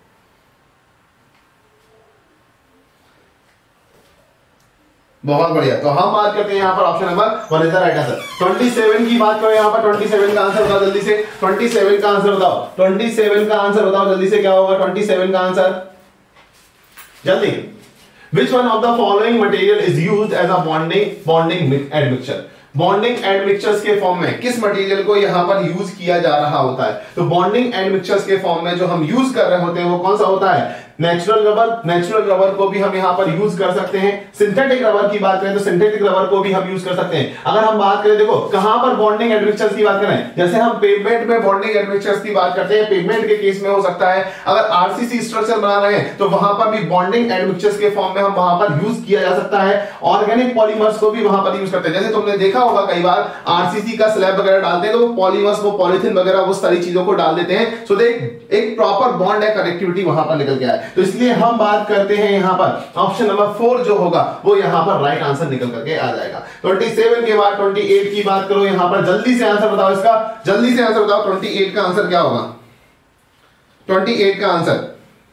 बहुत बढ़िया। तो हम बात करते हैं यहां पर option number one is the right answer. सत्ताईस की बात करो यहां पर, सत्ताईस का आंसर बताओ जल्दी से, सत्ताईस का आंसर बताओ, सत्ताईस का आंसर बताओ जल्दी से, क्या होगा सत्ताईस का आंसर? जल्दी। Which one of the following material is used as a bonding bonding admixture? Bonding admixtures के फॉर्म में किस मटेरियल को यहां पर यूज किया जा रहा होता है? तो बॉन्डिंग एडमिक्सचर्स के फॉर्म में जो हम यूज कर रहे होते हैं वो कौन सा होता है? Natural rubber. नेचुरल रबर को भी हम यहां पर यूज कर सकते हैं। सिंथेटिक रबर की बात करें तो सिंथेटिक रबर को भी हम यूज कर सकते हैं। अगर हम बात करें, देखो कहां पर बॉन्डिंग एडमिक्सचर्स की बात करें, जैसे हम पेवमेंट में बॉन्डिंग एडमिक्सचर्स की बात करते हैं, पेवमेंट के केस में हो सकता है। अगर आरसीसी स्ट्रक्चर बना रहे हैं तो वहां पर भी बॉन्डिंग एडमिक्सचर्स के फॉर्म में हम वहां पर यूज किया जा सकता है। ऑर्गेनिक पॉलीमर्स को भी वहां पर यूज करते हैं। जैसे तुमने देखा होगा कई बार आरसीसी का स्लैब वगैरह डालते हैं तो वो पॉलीमर्स, वो पॉलीथिन वगैरह वो सारी चीजों को डाल देते हैं। सो देख एक प्रॉपर बॉन्ड है, कनेक्टिविटी वहां पर निकल गया है। तो इसलिए हम बात करते हैं यहां पर ऑप्शन नंबर फोर जो होगा वो यहां पर राइट आंसर निकल करके आ जाएगा। सत्ताईस के बाद अट्ठाईस की बात करो यहां पर, जल्दी से आंसर बताओ इसका, जल्दी से आंसर बताओ। अट्ठाईस का आंसर क्या होगा? अट्ठाईस का आंसर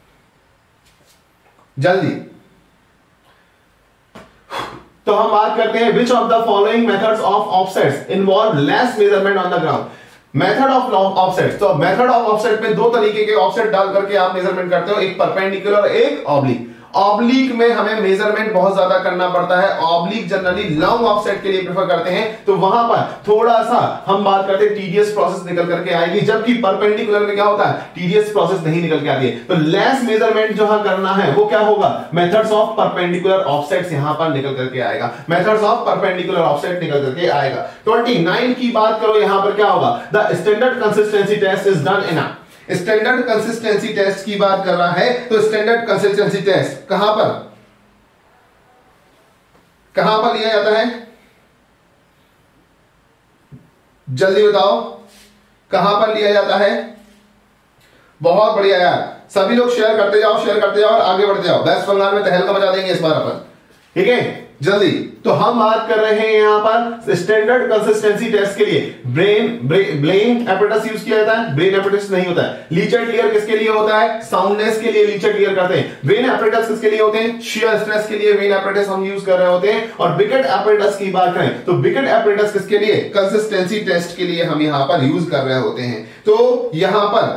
जल्दी। तो हम बात करते हैं which of the following methods of offsets involve less measurement on the ground? Method of offset. तो मेथड ऑफ ऑफसेट में दो तरीके के ऑफसेट डाल करके आप मेजरमेंट करते हो, एक परपेंडिकुलर और एक ऑब्लिक। ऑब्लिक में हमें मेजरमेंट बहुत ज्यादा करना पड़ता है। ऑब्लिक जनरली लॉन्ग ऑफसेट के लिए प्रेफर करते हैं, तो वहां पर थोड़ा सा हम बात करते हैं टीडीएस प्रोसेस निकल करके आएगी, जबकि परपेंडिकुलर में क्या होता है? टीडीएस प्रोसेस नहीं निकल के आती है। तो लेस मेजरमेंट जहां करना है वो क्या होगा? मेथड्स ऑफ परपेंडिकुलर ऑफसेट्स यहां पर निकल करके आएगा। मेथड्स ऑफ परपेंडिकुलर ऑफसेट निकल करके आएगा। उनतीस की बात करो यहां पर क्या होगा? The standard consistency test is done in a standard consistency test की बात कर रहा है, तो स्टैंडर्ड कंसिस्टेंसी टेस्ट कहां पर कहां पर लिया जाता है? जल्दी बताओ, कहां पर लिया जाता है? बहुत बढ़िया यार, सभी लोग शेयर करते जाओ, शेयर करते जाओ और आगे बढ़ते जाओ। वेस्ट बंगाल में तहलका मचा देंगे इस बार अपन, ठीक है जल्दी। तो हम बात कर रहे हैं यहां पर स्टैंडर्ड कंसिस्टेंसी टेस्ट के लिए ब्रेन ब्रेन एपरेटस यूज किया जाता है, ब्रेन एपरेटस नहीं होता है। लीचर क्लियर किसके लिए होता है? साउंडनेस के लिए लीचर क्लियर करते हैं। ब्रेन एपरेटस किसके लिए होते हैं? शियर स्ट्रेस के लिए ब्रेन एपरेटस हम यूज कर रहे होते हैं। और बिकेट एपरेटस की बात करें तो बिकेट एपरेटस किसके लिए? कंसिस्टेंसी टेस्ट के लिए हम यहां पर यूज कर रहे होते हैं। तो यहां पर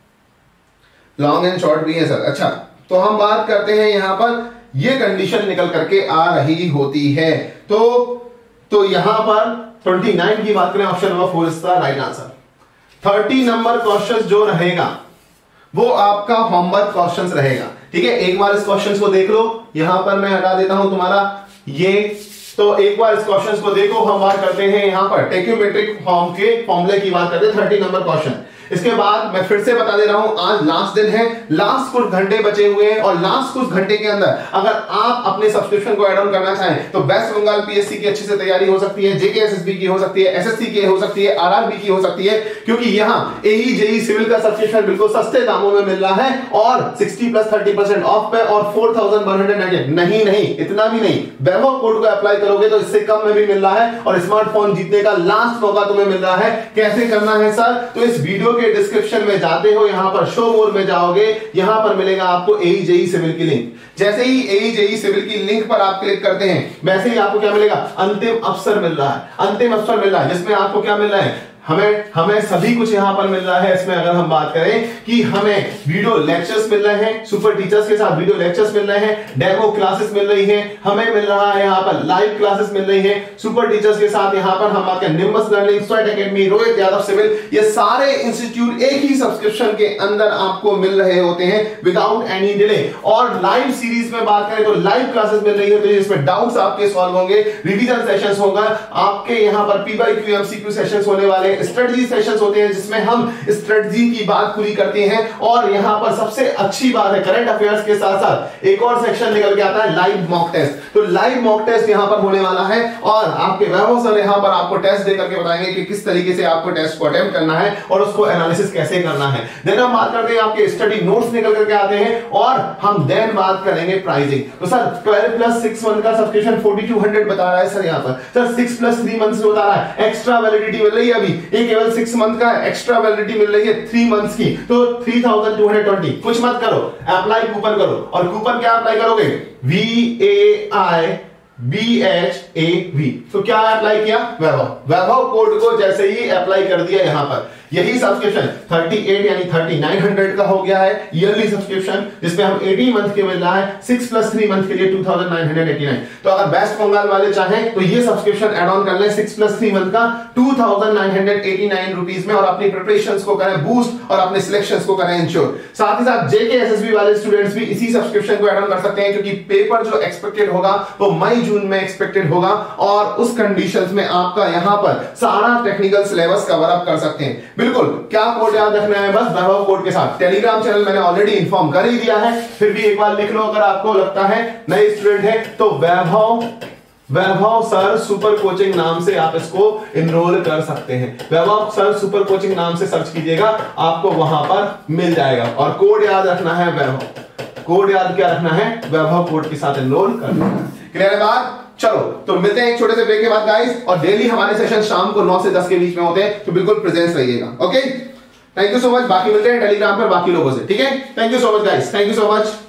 लॉन्ग एंड शॉर्ट भी है सर। अच्छा, तो हम बात करते हैं यहां पर ये कंडीशन निकल करके आ रही होती है। तो तो यहां पर उनतीस की बात करें, ऑप्शन नंबर फोर इसका राइट आंसर। तीस नंबर क्वेश्चन जो रहेगा वो आपका होमवर्क क्वेश्चंस रहेगा, ठीक है। एक बार इस क्वेश्चंस को देख लो, यहां पर मैं हटा देता हूं तुम्हारा ये। तो एक बार इस क्वेश्चंस को देखो, हम बात करते हैं यहां पर टेक्योमेट्रिक फॉर्म के फॉर्मूले की बात करते हैं। तीस नंबर क्वेश्चन। इसके बाद मैं फिर से बता दे रहा हूं, आज लास्ट दिन है, लास्ट कुछ घंटे बचे हुए हैं और लास्ट कुछ घंटे के अंदर अगर आप अपने सब्सक्रिप्शन को ऐड ऑन करना चाहें तो वेस्ट बंगाल पीएससी की अच्छे से तैयारी हो सकती है, जेके एसएसबी की हो सकती है, एसएससी की हो सकती है, आरआरबी की हो सकती है, क्योंकि यहां एई जेई सिविल का सब्सक्रिप्शन बिल्कुल सस्ते दामों में मिल रहा है और साठ प्लस तीस परसेंट ऑफ पे और चार हज़ार एक सौ निन्यानवे। नहीं नहीं इतना भी नहीं, वैभव कोड को अप्लाई करोगे तो इससे कम में भी मिल रहा है और स्मार्टफोन जीतने का लास्ट मौका तुम्हें मिल रहा है। कैसे करना है सर? तो इस वीडियो के डिस्क्रिप्शन में जाते हो, यहां पर शो मोर में जाओगे, यहां पर मिलेगा आपको एई जेई सिविल की लिंक। जैसे ही एई जेई सिविल की लिंक पर आप क्लिक करते हैं, वैसे ही आपको क्या मिलेगा? अंतिम अवसर मिल रहा है, अंतिम अवसर मिल रहा है, जिसमें आपको क्या मिल रहा है? हमें हमें सभी कुछ यहां पर मिल रहा है। इसमें अगर हम बात करें कि हमें वीडियो लेक्चर्स मिल रहे हैं, सुपर टीचर्स के साथ वीडियो लेक्चर्स मिल रहे हैं, डेमो क्लासेस मिल रही हैं, हमें मिल रहा है यहां पर लाइव क्लासेस मिल रही हैं सुपर टीचर्स के साथ। यहां पर हम बात करें Nimbus Learning, Sweat Academy, Rohit Yadav civil, ये सारे इंस्टीट्यूट एक ही सब्सक्रिप्शन के अंदर आपको मिल रहे होते हैं विदाउट एनी डिले। और लाइव सीरीज में बात करें तो लाइव क्लासेस मिल रही है, तो इसमें डाउट्स आपके सॉल्व होंगे, रिवीजन सेशंस होगा आपके, यहां पर P Y Q MCQ sessions होने वाले, स्ट्रेटजी सेशंस होते हैं जिसमें हम स्ट्रेटजी की बात पूरी करते हैं। और यहां पर सबसे अच्छी बात है, करंट अफेयर्स के साथ साथ एक और सेक्शन निकल के आता है लाइव मॉक टेस्ट। तो लाइव मॉक टेस्ट यहां पर होने वाला है और आपके वैभव सर यहां पर आपको टेस्ट दे करके बताएंगे कि किस तरीके से आपको टेस्ट को अटेम्प्ट करना है और उसको एनालिसिस कैसे करना है। देन हम बात करते हैं आपके स्टडी नोट्स निकल करके आते हैं और हम देन बात करेंगे प्राइसिंग। तो sir twelve plus six month का सब्सक्रिप्शन फोर्टी टू हंड्रेड बता रहा है सर, यहां पर sir six plus three months बता रहा है, एक्स्ट्रा वैलिडिटी मिल रही है अभी, एक केवल सिक्स मंथ का एक्स्ट्रा वैलिडिटी मिल रही है थ्री मंथ्स की, तो three thousand two hundred twenty. कुछ मत करो, अप्लाई कूपन करो। और कूपन क्या अप्लाई करोगे? V A I B H A V. तो क्या अप्लाई किया? वैभव वैभव कोड को जैसे ही अप्लाई कर दिया यहां पर, यही सब्सक्रिप्शन अड़तीस यानी उनतालीस सौ का हो गया है ईयरली सब्सक्रिप्शन, जिसमें हम अठारह मंथ के मिल रहा है, सिक्स प्लस थ्री मंथ के लिए two thousand nine hundred eighty nine. तो अगर वेस्ट बंगाल वाले चाहें तो ये सब्सक्रिप्शन ऐड ऑन कर लें सिक्स प्लस थ्री मंथ का two thousand nine hundred eighty nine rupees में और अपनी प्रिपरेशंस को करें बूस्ट और अपने सिलेक्शंस को करें इंश्योर। साथ ही साथ जेके एसएसबी वाले स्टूडेंट्स भी इसी सब्सक्रिप्शन को ऐड ऑन कर सकते हैं, क्योंकि पेपर जो एक्सपेक्टेड होगा वो मई जून में एक्सपेक्टेड होगा और उस कंडीशंस में आपका यहां पर सारा टेक्निकल सिलेबस कवर अप कर सकते हैं। बिल्कुल, क्या कोड याद रखना है? बस वैभव कोड के साथ। टेलीग्राम चैनल मैंने ऑलरेडी इन्फॉर्म कर ही दिया है, फिर भी एक बार लिख लो अगर आपको लगता है नए स्टूडेंट है तो Vaibhav Vaibhav sir super coaching नाम से आप इसको इनरोल कर सकते हैं। वैभव सर सुपर कोचिंग नाम से सर्च कीजिएगा, आपको वहां पर मिल जाएगा। और कोड याद रखना है वैभव, कोड याद क्या रखना है? वैभव कोड के साथ इनरोल करना है। क्लियर है बात? चलो तो मिलते हैं एक छोटे से ब्रेक के बाद गाइस, और डेली हमारे सेशन शाम को नौ से दस के बीच में होते हैं, तो बिल्कुल प्रेजेंस रहिएगा। Okay, thank you so much. बाकी मिलते हैं टेलीग्राम पर बाकी लोगों से, ठीक है? Thank you so much guys, thank you so much.